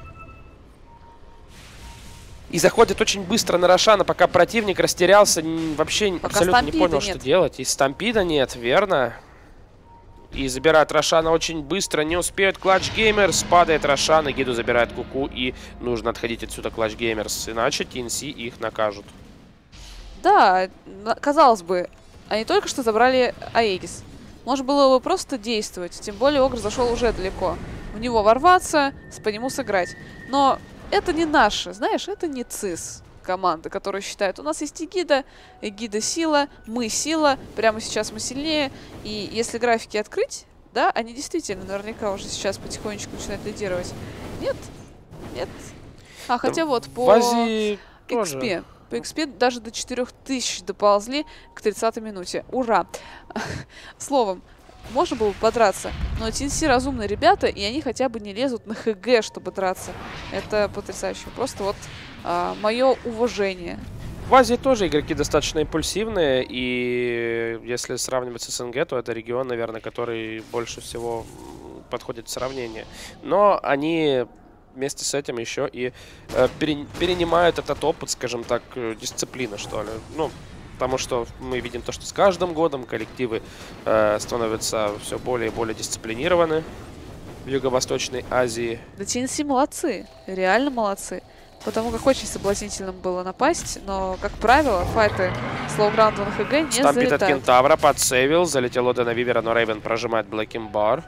И заходит очень быстро на Рошана, пока противник растерялся, вообще пока абсолютно не понял, нет. что делать. И стампида нет, верно? И забирает Рошана очень быстро. Не успеют Clutch Gamers. Падает Рошан. И Гиду забирает Куку. И нужно отходить отсюда Clutch Gamers. Иначе ти эн си их накажут. Да, казалось бы, они только что забрали Аегис. Можно было бы просто действовать. Тем более Огр зашел уже далеко. В него ворваться, по нему сыграть. Но это не наши, знаешь, это не ЦИС. Команда, которая считает, у нас есть Эгида, Эгида сила, мы сила, прямо сейчас мы сильнее. И если графики открыть, да, они действительно наверняка уже сейчас потихонечку начинают лидировать. Нет, нет. А, хотя вот по икс пи. По икс пи даже до четырёх тысяч доползли к тридцатой минуте. Ура! Словом, можно было бы подраться, но ти эн си разумные ребята, и они хотя бы не лезут на ХГ, чтобы драться. Это потрясающе. Просто вот а, мое уважение. В Азии тоже игроки достаточно импульсивные, и если сравнивать с СНГ, то это регион, наверное, который больше всего подходит в сравнение. Но они вместе с этим еще и э, пере, перенимают этот опыт, скажем так, дисциплины, что ли. Ну, потому что мы видим то, что с каждым годом коллективы э, становятся все более и более дисциплинированы в Юго-Восточной Азии. Да ти эн си молодцы, реально молодцы. Потому как очень соблазнительным было напасть, но, как правило, файты с лоу-граунда на ХГ не Стампит залетают. от Кентавра, подсейвил, залетел Оде на Вивера, но Рейвен прожимает Блэким Бар.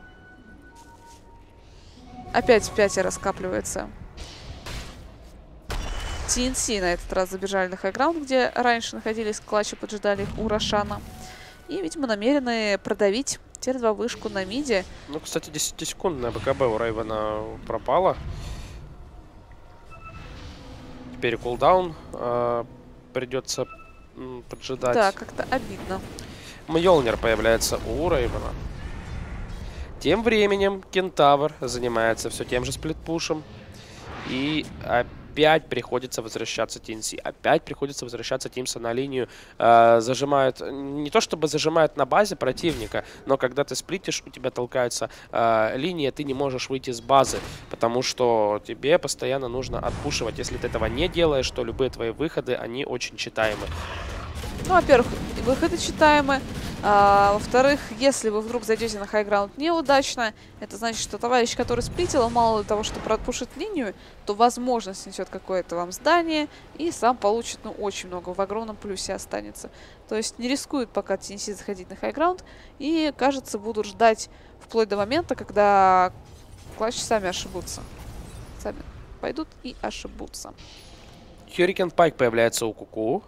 Опять в пятеро скапливается. ти эн си на этот раз забежали на хайграунд, где раньше находились клатчи, поджидали их у Рошана. И, видимо, намерены продавить тир два вышку на миде. Ну, кстати, десятисекундная БКБ у Рейвена пропала. Теперь кулдаун э, придется м, поджидать. Да, как-то обидно. Мьёлнир появляется у Рейвена. Тем временем Кентавр занимается все тем же сплитпушем. И опять приходится возвращаться ти эн си. Опять приходится возвращаться Тимса на линию. Э, зажимают, не то чтобы зажимают на базе противника, но когда ты сплитишь, у тебя толкается э, линия, ты не можешь выйти с базы, потому что тебе постоянно нужно отпушивать. Если ты этого не делаешь, то любые твои выходы, они очень читаемы. Ну, во-первых, выходы читаемы. А, во-вторых, если вы вдруг зайдете на хайграунд неудачно, это значит, что товарищ, который сплитил, он мало того, что пропушит линию, то, возможно, снесет какое-то вам здание и сам получит, ну, очень много, в огромном плюсе останется. То есть не рискует пока ти эн си заходить на хайграунд и, кажется, будут ждать вплоть до момента, когда клатчи сами ошибутся. Сами пойдут и ошибутся. Hurricane Pike появляется у Куку.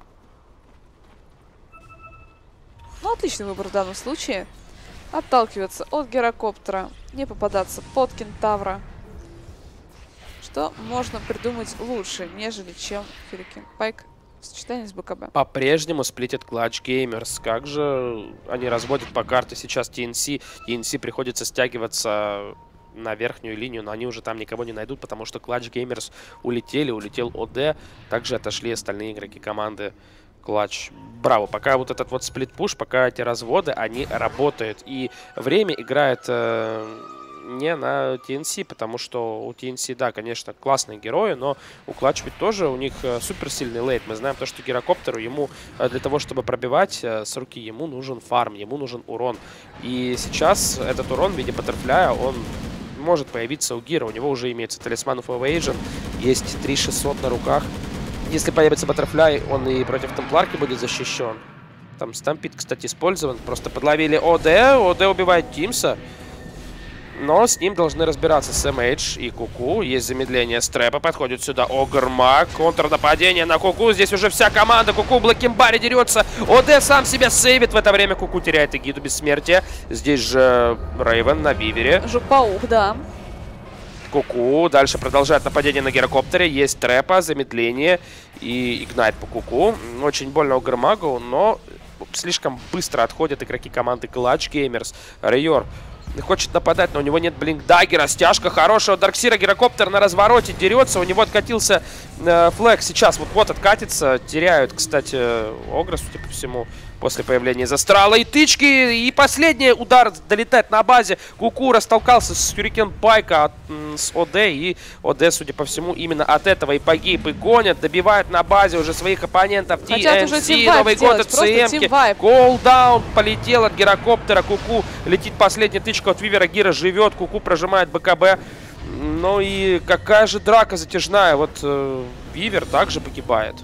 Ну, отличный выбор в данном случае. Отталкиваться от гирокоптера, не попадаться под Кентавра. Что можно придумать лучше, нежели чем Hurricane Pike в сочетании с БКБ. По-прежнему сплитят Clutch Gamers. Как же они разводят по карте сейчас ти эн си. ти эн си приходится стягиваться на верхнюю линию, но они уже там никого не найдут, потому что Clutch Gamers улетели, улетел ОД. Также отошли остальные игроки команды Clutch. Браво. Пока вот этот вот сплит-пуш, пока эти разводы, они работают. И время играет э, не на ти эн си, потому что у ти эн си, да, конечно, классные герои, но у Clutch ведь тоже у них э, суперсильный лейт. Мы знаем то, что гирокоптеру ему э, для того, чтобы пробивать э, с руки, ему нужен фарм, ему нужен урон. И сейчас этот урон в виде баттерфляя, он может появиться у Гира. У него уже имеется талисман of Evasion, есть три шестьсот на руках. Если появится баттерфляй, он и против темпларки будет защищен. Там стампит, кстати, использован. Просто подловили ОД. ОД убивает Тимса. Но с ним должны разбираться Сэм Эйдж и Куку. Есть замедление стрэпа. Подходит сюда Огрмак. Контрнападение на Куку. Здесь уже вся команда. Куку в Блэкимбаре дерется. ОД сам себя сейвит. В это время Куку теряет эгиду бессмертия. Здесь же Рейвен на Вивере. Жук-паук, да. Куку. Дальше продолжает нападение на гирокоптере. Есть трэпа, замедление и игнайт по Куку. Очень больно Огрмагу, но слишком быстро отходят игроки команды Clutch Gamers. Рейор хочет нападать, но у него нет блинк-даггера. Стяжка хорошая. Дарксира, гирокоптер на развороте дерется. У него откатился э, флэг. Сейчас вот-вот откатится. Теряют, кстати, Огра, судя по всему, после появления застрала. И тычки. И последний удар долетает на базе. Куку растолкался с Хюрикен Байка от, с ОД. И ОД, судя по всему, именно от этого и погиб. И гонят, добивают на базе уже своих оппонентов. ти эн си, Новый год от ЦМки. Колдаун полетел от гирокоптера. Куку летит последняя тычка от Вивера. Гира живет. Куку прожимает БКБ. Ну и какая же драка затяжная. Вот э, Вивер также погибает.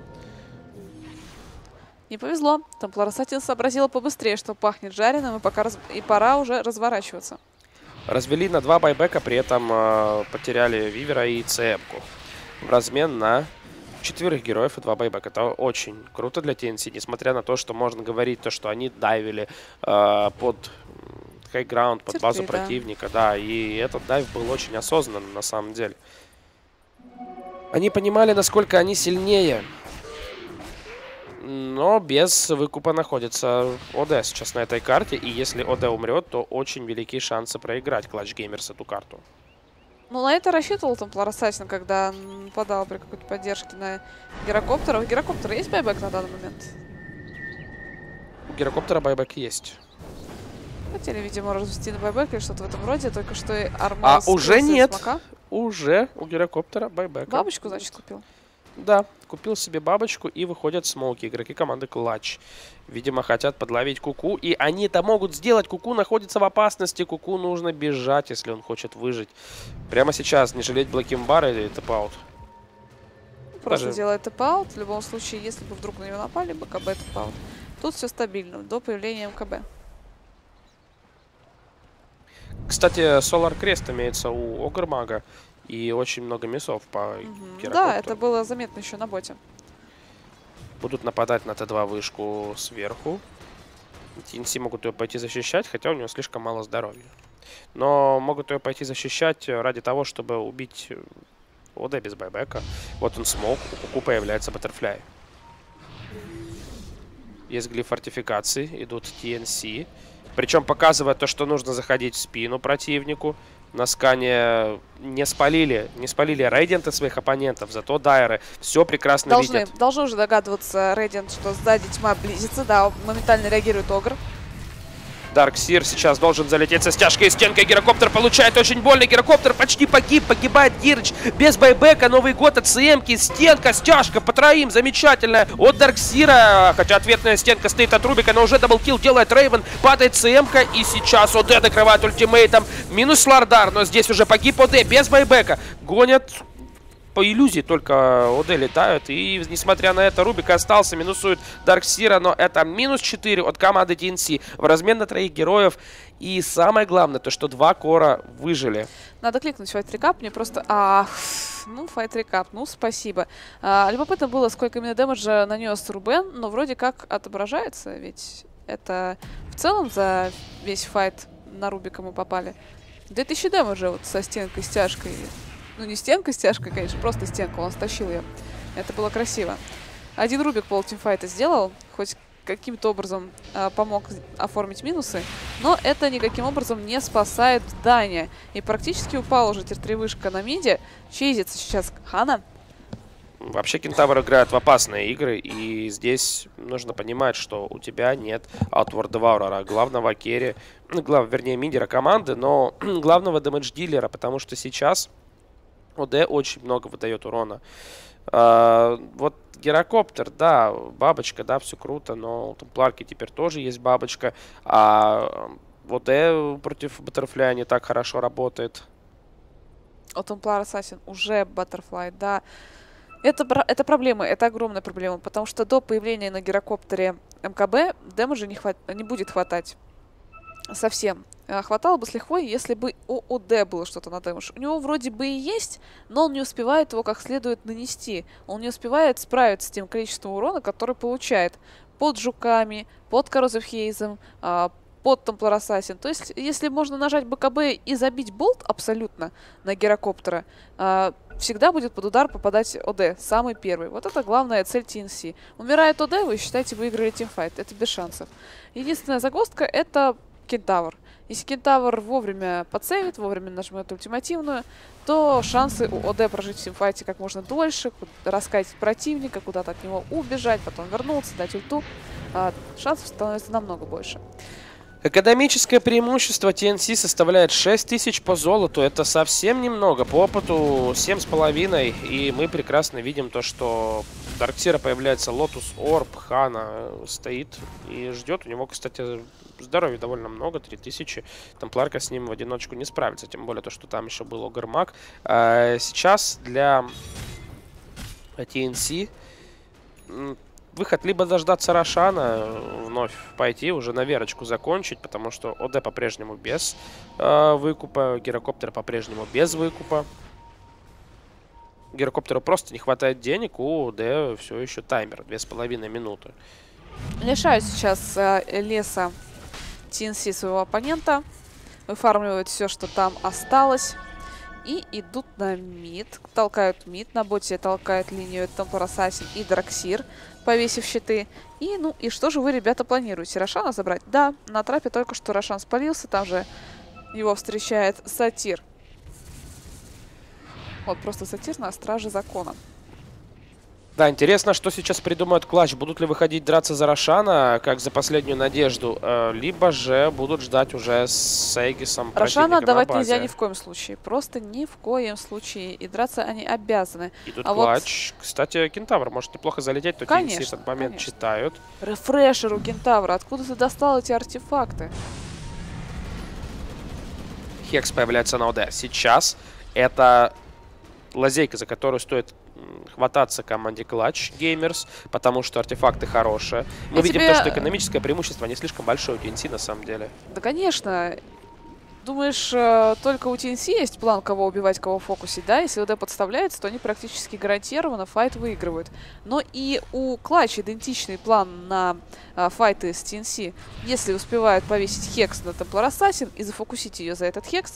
Не повезло. Темплар Ассасин сообразила побыстрее, что пахнет жареным, и, пока раз... и пора уже разворачиваться. Развели на два байбека, при этом э, потеряли Вивера и ЦМку. В размен на четверых героев и два байбека. Это очень круто для ти эн си, несмотря на то, что можно говорить, то, что они дайвили э, под хайграунд, под базу Терпи, да. противника. Да, и этот дайв был очень осознанным на самом деле. Они понимали, насколько они сильнее. Но без выкупа находится ОД сейчас на этой карте. И если ОД умрет, то очень великие шансы проиграть Clutch Gamers эту карту. Ну, на это рассчитывал Темплар Ассасин, когда нападал при какой-то поддержке на гирокоптера. У гирокоптера есть байбек на данный момент? У гирокоптера байбек есть. Хотели, видимо, развести на байбек или что-то в этом роде. Только что и А Армаз уже нет. Смока. Уже у гирокоптера байбек. Бабочку, значит, купил? Да, купил себе бабочку, и выходят смоуки. Игроки команды Clutch. Видимо, хотят подловить Куку. И они это могут сделать. Куку находится в опасности. Куку нужно бежать, если он хочет выжить. Прямо сейчас не жалеть блокимбар или тэп-аут. Просто Даже... делает тэп-аут. В любом случае, если бы вдруг на него напали, БКБ тэп-аут. Тут все стабильно, до появления МКБ. Кстати, Solar Crest имеется у Огрмага. И очень много миссов по Угу. Да, это было заметно еще на боте. Будут нападать на тэ два вышку сверху. ти эн си могут ее пойти защищать, хотя у него слишком мало здоровья. Но могут ее пойти защищать ради того, чтобы убить ОД без байбека. Вот он смог, у Куку появляется Баттерфляй. Есть глиф фортификации, идут ти эн си. Причем показывает то, что нужно заходить в спину противнику. На скане не спалили, не спалили рейденты своих оппонентов, зато дайеры все прекрасно Должны, видят. должны уже догадываться рейдент, что сзади тьма близится. Да, моментально реагирует Огр. Дарксир сейчас должен залететь со стяжкой и стенкой. Гирокоптер получает очень больно. Гирокоптер почти погиб. Погибает Гирыч. Без байбека. Новый год от ЦМки. Стенка, стяжка по троим. Замечательная. От Дарксира. Хотя ответная стенка стоит от Рубика. Но уже даблкил делает Рейвен. Падает ЦМка. И сейчас ОД накрывает ультимейтом. Минус Лардар. Но здесь уже погиб ОД. Без байбека. Гонят... По иллюзии только ОД летают. И несмотря на это, Рубик остался. Минусует Дарксира. Но это минус четыре от команды ти эн си. В размен на троих героев. И самое главное, то что два кора выжили. Надо кликнуть Fight Recap. Мне просто... А, ну, Fight Recap. Ну, спасибо. А, любопытно было, сколько именно дэмэджа нанес Рубен. Но вроде как отображается. Ведь это в целом за весь файт на Рубика мы попали. две тысячи дэмэджа вот со стенкой, стяжкой. Ну, не стенка, стяжка, конечно, просто стенка. Он стащил ее. Это было красиво. Один Рубик пол тимфайта сделал. Хоть каким-то образом э, помог оформить минусы. Но это никаким образом не спасает здание. И практически упала уже тир три вышка на миде. Чейзится сейчас Хана. Вообще Кентавр играет в опасные игры. И здесь нужно понимать, что у тебя нет Outward Devourer, главного керри, глав, вернее, мидера команды, но главного дэмэдж-дилера. Потому что сейчас... ОД очень много выдает урона. А, вот гирокоптер, да, бабочка, да, все круто, но у Темпларки теперь тоже есть бабочка. А ОД против Баттерфляя не так хорошо работает. У Темплар Ассасин уже Баттерфляй, да. Это, это проблема, это огромная проблема, потому что до появления на гирокоптере МКБ дэмэджа не, хват... не будет хватать. Совсем. Хватало бы с лихвой, если бы у ОД было что-то на дэмэдж. У него вроде бы и есть, но он не успевает его как следует нанести. Он не успевает справиться с тем количеством урона, который получает под жуками, под коррозив хейзом, под Темплар Ассасин. То есть, если можно нажать БКБ и забить болт абсолютно на гирокоптера, всегда будет под удар попадать ОД, самый первый. Вот это главная цель ти эн си. Умирает ОД, вы считаете, выиграли тимфайт. Это без шансов. Единственная загвоздка — это Кентавр. Если Кентавр вовремя подсейвит, вовремя нажмет ультимативную, то шансы у ОД прожить в тимфайте как можно дольше, раскатить противника, куда-то от него убежать, потом вернуться, дать ульту, а, шансов становится намного больше. Экономическое преимущество ти эн си составляет шесть тысяч по золоту. Это совсем немного. По опыту семь с половиной. И мы прекрасно видим то, что у Дарксира появляется Лотус Орб, Хана стоит и ждет. У него, кстати, здоровья довольно много, три тысячи. Темпларка с ним в одиночку не справится. Тем более то, что там еще был Огрмак. А сейчас для ти эн си... выход либо дождаться Рошана, вновь пойти, уже на верочку закончить, потому что ОД по-прежнему без э, выкупа, Гирокоптер по-прежнему без выкупа. Гирокоптеру просто не хватает денег, у ОД все еще таймер, две с половиной минуты. Лишают сейчас э, леса ти эн си своего оппонента, выфармливают все, что там осталось. И идут на мид, толкают мид, на боте толкают линию Темплар Ассасин и Дарксир, повесив щиты. И, ну, и что же вы, ребята, планируете? Рошана забрать? Да, на трапе только что Рошан спалился, там же его встречает Сатир. Вот, просто Сатир на страже закона. Да, интересно, что сейчас придумают Клатч. Будут ли выходить драться за Рошана, как за последнюю надежду, либо же будут ждать уже с Эгисом. Рошана отдавать нельзя ни в коем случае. Просто ни в коем случае. И драться они обязаны. И тут а Клатч. Вот... Кстати, Кентавр может неплохо залететь, то ти эн си в этот момент конечно. читают. Рефрешер у Кентавра. Откуда ты достал эти артефакты? Хекс появляется на ОД. Сейчас это лазейка, за которую стоит хвататься команде Clutch Gamers, потому что артефакты хорошие. Мы Я видим тебе... то, что экономическое преимущество не слишком большое у ти эн си на самом деле. Да, конечно. Думаешь, только у ти эн си есть план, кого убивать, кого фокусить, да? Если ОД подставляется, то они практически гарантированно файт выигрывают. Но и у Clutch идентичный план на а, файты с ти эн си. Если успевают повесить хекс на Темплар Ассасин и зафокусить ее за этот хекс,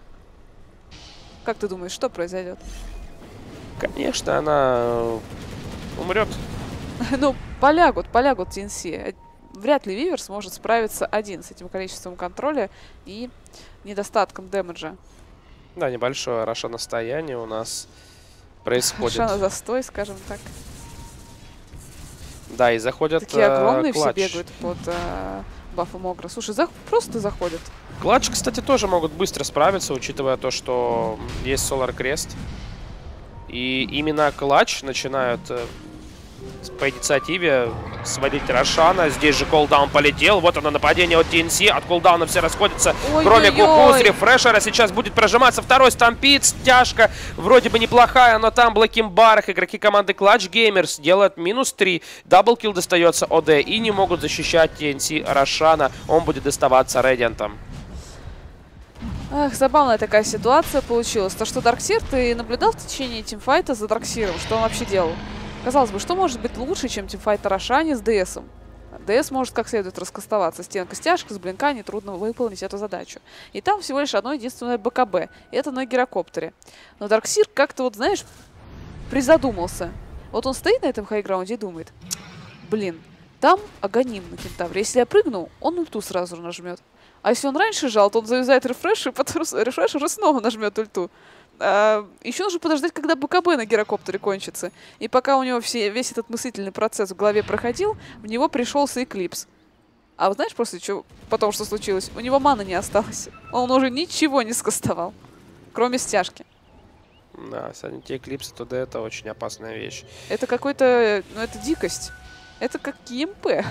как ты думаешь, что произойдет? Конечно, она умрет. Ну, полягут, полягут ти эн си. Вряд ли Вивер сможет справиться один с этим количеством контроля и недостатком дэмэджа. Да, небольшое рошаностояние у нас происходит. Рошано-застой, скажем так. Да, и заходят Такие огромные э, Clutch. все бегают под э, бафом Огра. Слушай, за... просто заходят. Clutch, кстати, тоже могут быстро справиться, учитывая то, что есть Solar Crest. И именно Clutch начинают э, по инициативе сводить Рошана. Здесь же колдаун полетел. Вот оно, нападение от ти эн си. От колдауна все расходятся. Ой, Кроме Куку с ой. рефрешера. Сейчас будет прожиматься второй стампид. Стяжка вроде бы неплохая, но там Блэкимбарах. Игроки команды Clutch Gamers делают минус три. Даблкил достается ОД. И не могут защищать ти эн си Рошана. Он будет доставаться Рэдиантом. Эх, забавная такая ситуация получилась. То, что Дарксир, ты наблюдал в течение тимфайта за Дарксиром? Что он вообще делал? Казалось бы, что может быть лучше, чем тимфайт Рошани с ДСом? ДС может как следует раскастоваться. Стенка стяжка, с блинка нетрудно выполнить эту задачу. И там всего лишь одно единственное БКБ. И это на гирокоптере. Но Дарксир как-то вот, знаешь, призадумался. Вот он стоит на этом хайграунде и думает: блин, там Аганим на кентавре. Если я прыгну, он ульту сразу нажмет. А если он раньше жал, то он завязает рефреш, и потом рефреш уже снова нажмет ульту. А, еще нужно подождать, когда БКБ на гирокоптере кончится. И пока у него все, весь этот мыслительный процесс в голове проходил, в него пришелся Эклипс. А знаешь после чего, потом что случилось? У него маны не осталось. Он уже ничего не скастовал, кроме стяжки. Да, те Эклипсы, то да, это очень опасная вещь. Это какой-то, ну это дикость. Это как КМП.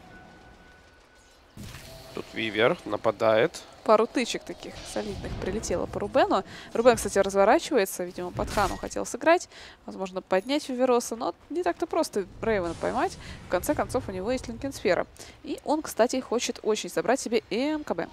Тут Вивер нападает. Пару тычек таких солидных прилетело по Рубену. Рубен, кстати, разворачивается. Видимо, под Хану хотел сыграть. Возможно, поднять Вивероса. Но не так-то просто Рейвена поймать. В конце концов, у него есть Линкенсфера. И он, кстати, хочет очень забрать себе МКБ.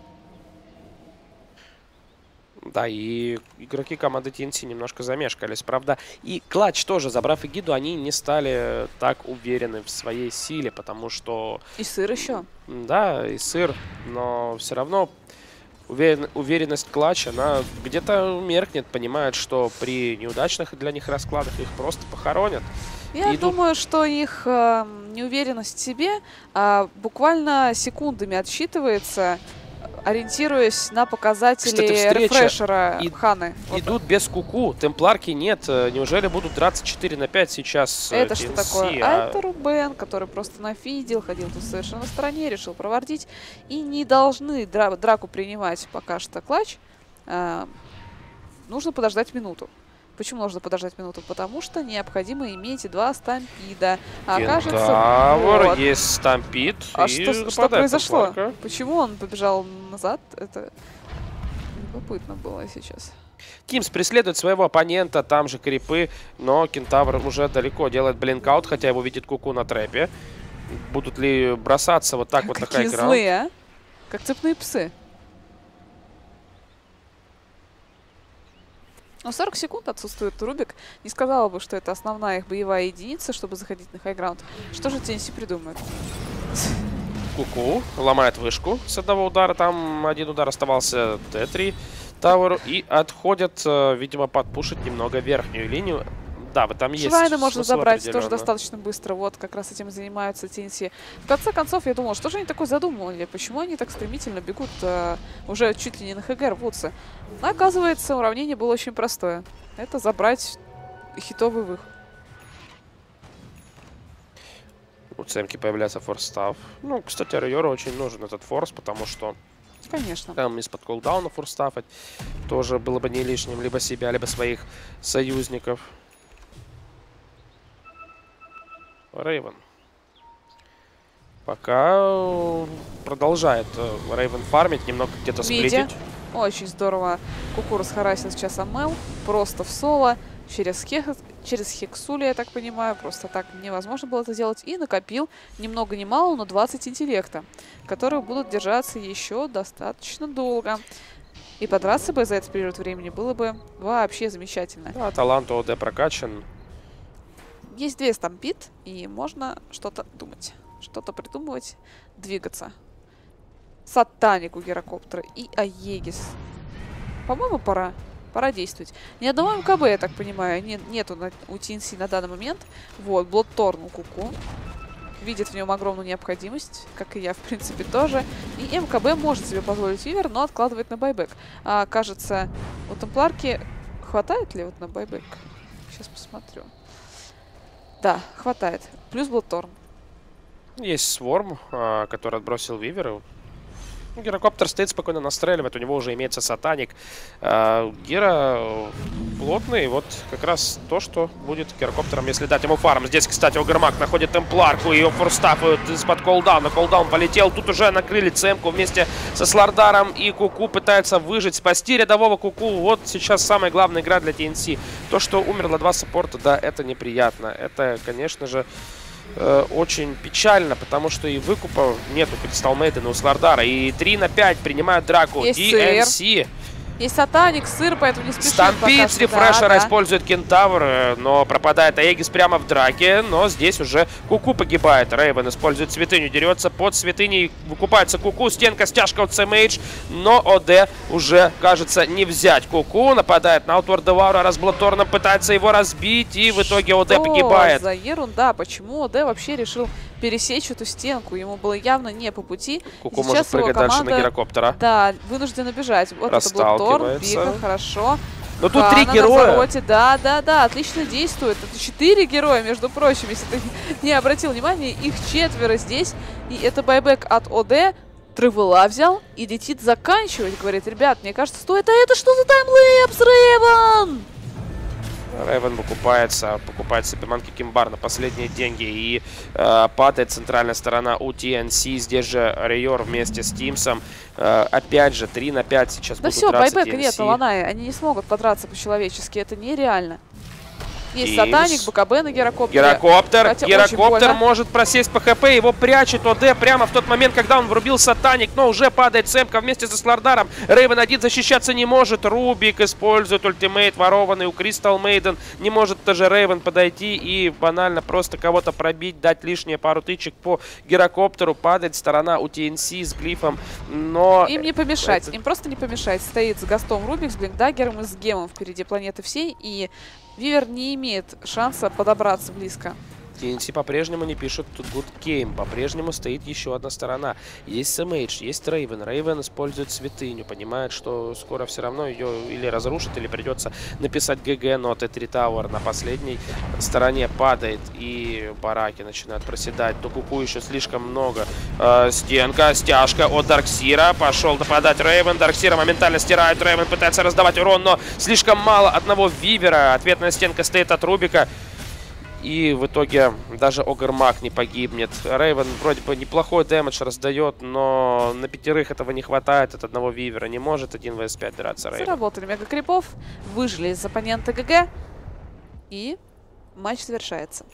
Да, и игроки команды ти эн си немножко замешкались, правда. И Clutch тоже, забрав Эгиду, они не стали так уверены в своей силе, потому что... И сыр еще. Да, и сыр, но все равно уверен, уверенность Clutch, она где-то меркнет, понимает, что при неудачных для них раскладах их просто похоронят. Я Идут... думаю, что их э, неуверенность в себе э, буквально секундами отсчитывается ориентируясь на показатели Кстати, рефрешера и Ханы. Идут вот без куку. Темпларки нет. Неужели будут драться четыре на пять сейчас? Это ти эн что си, такое? а... А это Рубен, который просто нафидел, ходил тут совершенно в стороне, решил проводить. И не должны дра драку принимать пока что клатч. А, нужно подождать минуту. Почему нужно подождать минуту? Потому что необходимо иметь два стампида. А окажется, вот. Есть стампид. А и что, что произошло? Темпларка. Почему он побежал назад? Это любопытно было сейчас. Тимс преследует своего оппонента, там же крипы, но Кентавр уже далеко делает блинкаут, хотя его видит Куку на трэпе. Будут ли бросаться вот так вот на хайграунд? Какие злые, а? Как цепные псы. Но сорок секунд отсутствует Рубик. Не сказала бы, что это основная их боевая единица, чтобы заходить на хайграунд. Что же ти эн си придумает? Куку ломает вышку с одного удара. Там один удар оставался тэ три Тауэру. И отходят, видимо, подпушить немного верхнюю линию. Да, вот там есть. Шрайны можно забрать тоже достаточно быстро. Вот как раз этим занимаются ти эн си. В конце концов, я думала, что же они такое задумывали? Почему они так стремительно бегут э, уже чуть ли не на ХГ рвутся? Но оказывается, уравнение было очень простое. Это забрать хитовый выход. У Цемки появляется форстав. Ну, кстати, Райору очень нужен этот форс, потому что... Конечно. Там из-под колдауна форстафать тоже было бы не лишним. Либо себя, либо своих союзников. Рейвен. Пока продолжает Рейвен фармить, немного где-то сплитить. Очень здорово. Куку расхарасил сейчас Амел. Просто в соло. Через, хех... через Хексули, я так понимаю. Просто так невозможно было это сделать. И накопил ни много ни мало, но двадцать интеллекта, которые будут держаться еще достаточно долго. И подраться бы за этот период времени было бы вообще замечательно. Да, талант ОД прокачан. Есть две стампид, и можно что-то думать, что-то придумывать, двигаться. Сатаник у Герокоптера и Аегис. По-моему, пора. Пора действовать. Ни одного эм ка бэ, я так понимаю, нет, нету на, у ти эн си на данный момент. Вот, Блодторн у Куку. Видит в нем огромную необходимость, как и я, в принципе, тоже. И эм ка бэ может себе позволить Вивер, но откладывает на байбек. А, кажется, у Темпларки хватает ли вот на байбек? Сейчас посмотрю. Да, хватает. Плюс Блодторн. Есть Сворм, который отбросил Вивера. Герокоптер стоит спокойно, настреливает. У него уже имеется Сатаник. Гера плотный. Вот как раз то, что будет Герокоптером, если дать ему фарм. Здесь, кстати, Огермак находит Темпларку. Ее форстафуют из-под колдауна. Колдаун полетел. Тут уже накрыли Цемку вместе со Слардаром. И Куку пытается выжить, спасти рядового Куку. Вот сейчас самая главная игра для ти эн си. То, что умерло два саппорта, да, это неприятно. Это, конечно же, Э, очень печально, потому что и выкупа нету Кристалл Мейдена у Слардара. И три на пять принимают драку. Есть ди эн си. Есть Сатаник, сыр, поэтому не спешит. Стампид с рефрешера да, использует да. Кентавр, но пропадает Аегис прямо в драке. Но здесь уже Куку погибает. Рейвен использует святыню, дерется под святыней. Выкупается Куку, стенка, стяжка от Сэмэйдж. Но ОД уже, кажется, не взять. Куку нападает на Outward Devour, Разблоторном пытается его разбить. И в итоге ОД Что погибает. За ерунда, почему ОД вообще решил пересечь эту стенку? Ему было явно не по пути. Куку может прыгать команда, дальше на Герокоптера. Да, вынуждена бежать. Вот это был Торн, Бика, хорошо. Но тут три героя. Да, да, да, отлично действует. Это четыре героя, между прочим, если ты не обратил внимания. Их четверо здесь. И это байбек от ОД. Тревела взял и летит заканчивать. Говорит, ребят, мне кажется, стоит... А это что за таймлэпс, Рейвен? Рейвен покупается, покупает себе манки Кимбар на последние деньги и э, падает центральная сторона у ти эн си. Здесь же Райор вместе с Тимсом. Э, опять же, три на пять сейчас да будут все, драться байбека ти эн си. нет на Ланае. Они не смогут подраться по-человечески. Это нереально. Есть Тимс. Сатаник, БКБ на Герокоптере. Герокоптер. Хотя Герокоптер может просесть по хп. Его прячет ОД прямо в тот момент, когда он врубил Сатаник. Но уже падает Цемка вместе со Слардаром. Рейвен один защищаться не может. Рубик использует ультимейт, ворованный у Кристалл Мейден. Не может даже Рейвен подойти и банально просто кого-то пробить, дать лишние пару тычек по Герокоптеру. Падает сторона у ти эн си с глифом. Но... Им не помешать. Это... Им просто не помешать. Стоит с Гастом Рубик, с Блиндаггером и с Гемом впереди планеты всей. И Вивер не имеет шанса подобраться близко. ти эн ти по-прежнему не пишут тут good game. По-прежнему стоит еще одна сторона. Есть Сэмэйдж, есть Рейвен. Рейвен использует святыню. Понимает, что скоро все равно ее или разрушит, или придется написать ГГ. Но Т три Тауэр на последней стороне падает. И бараки начинают проседать. До Куку еще слишком много. Э, стенка, стяжка от Дарксира. Пошел нападать Рейвен. Дарксира моментально стирает. Рейвен пытается раздавать урон, но слишком мало одного Вивера. Ответная стенка стоит от Рубика. И в итоге даже Огрмак не погибнет. Рейвен вроде бы неплохой дэмэдж раздает, но на пятерых этого не хватает. От одного Вивера не может один вэ эс пять драться Рейвен. Заработали мега-крипов, выжили из оппонента ГГ. И матч завершается.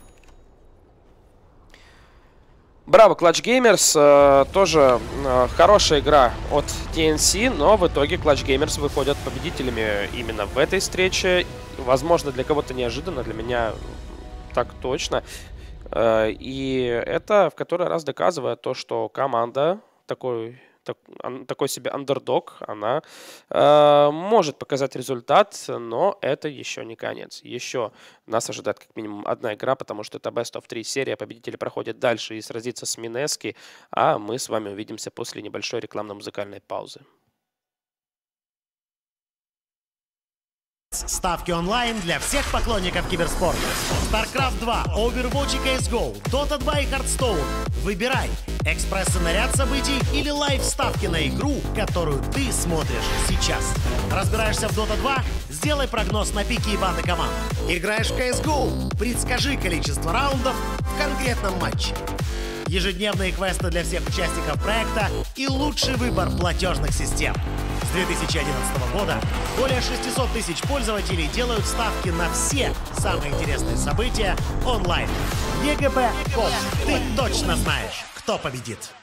Браво, Clutch Gamers. Э, тоже э, хорошая игра от ти эн си, но в итоге Clutch Gamers выходят победителями именно в этой встрече. Возможно, для кого-то неожиданно, для меня так точно. Э, и это в который раз доказывает то, что команда такой... Так, такой себе андердог, она э, может показать результат, но это еще не конец. Еще нас ожидает как минимум одна игра, потому что это Best of три серия. Победители проходят дальше и сразится с Минески, а мы с вами увидимся после небольшой рекламно-музыкальной паузы. Ставки онлайн для всех поклонников киберспорта. StarCraft два, Overwatch и си эс го, Dota два и Hearthstone. Выбирай экспресс-сценарий событий или лайв-ставки на игру, которую ты смотришь сейчас. Разбираешься в Dota два? Сделай прогноз на пики и баны команд. Играешь в си эс го? Предскажи количество раундов в конкретном матче. Ежедневные квесты для всех участников проекта и лучший выбор платежных систем. С две тысячи одиннадцатого года более шестисот тысяч пользователей делают ставки на все самые интересные события онлайн. ЕГБ Ком. Ты точно знаешь, кто победит.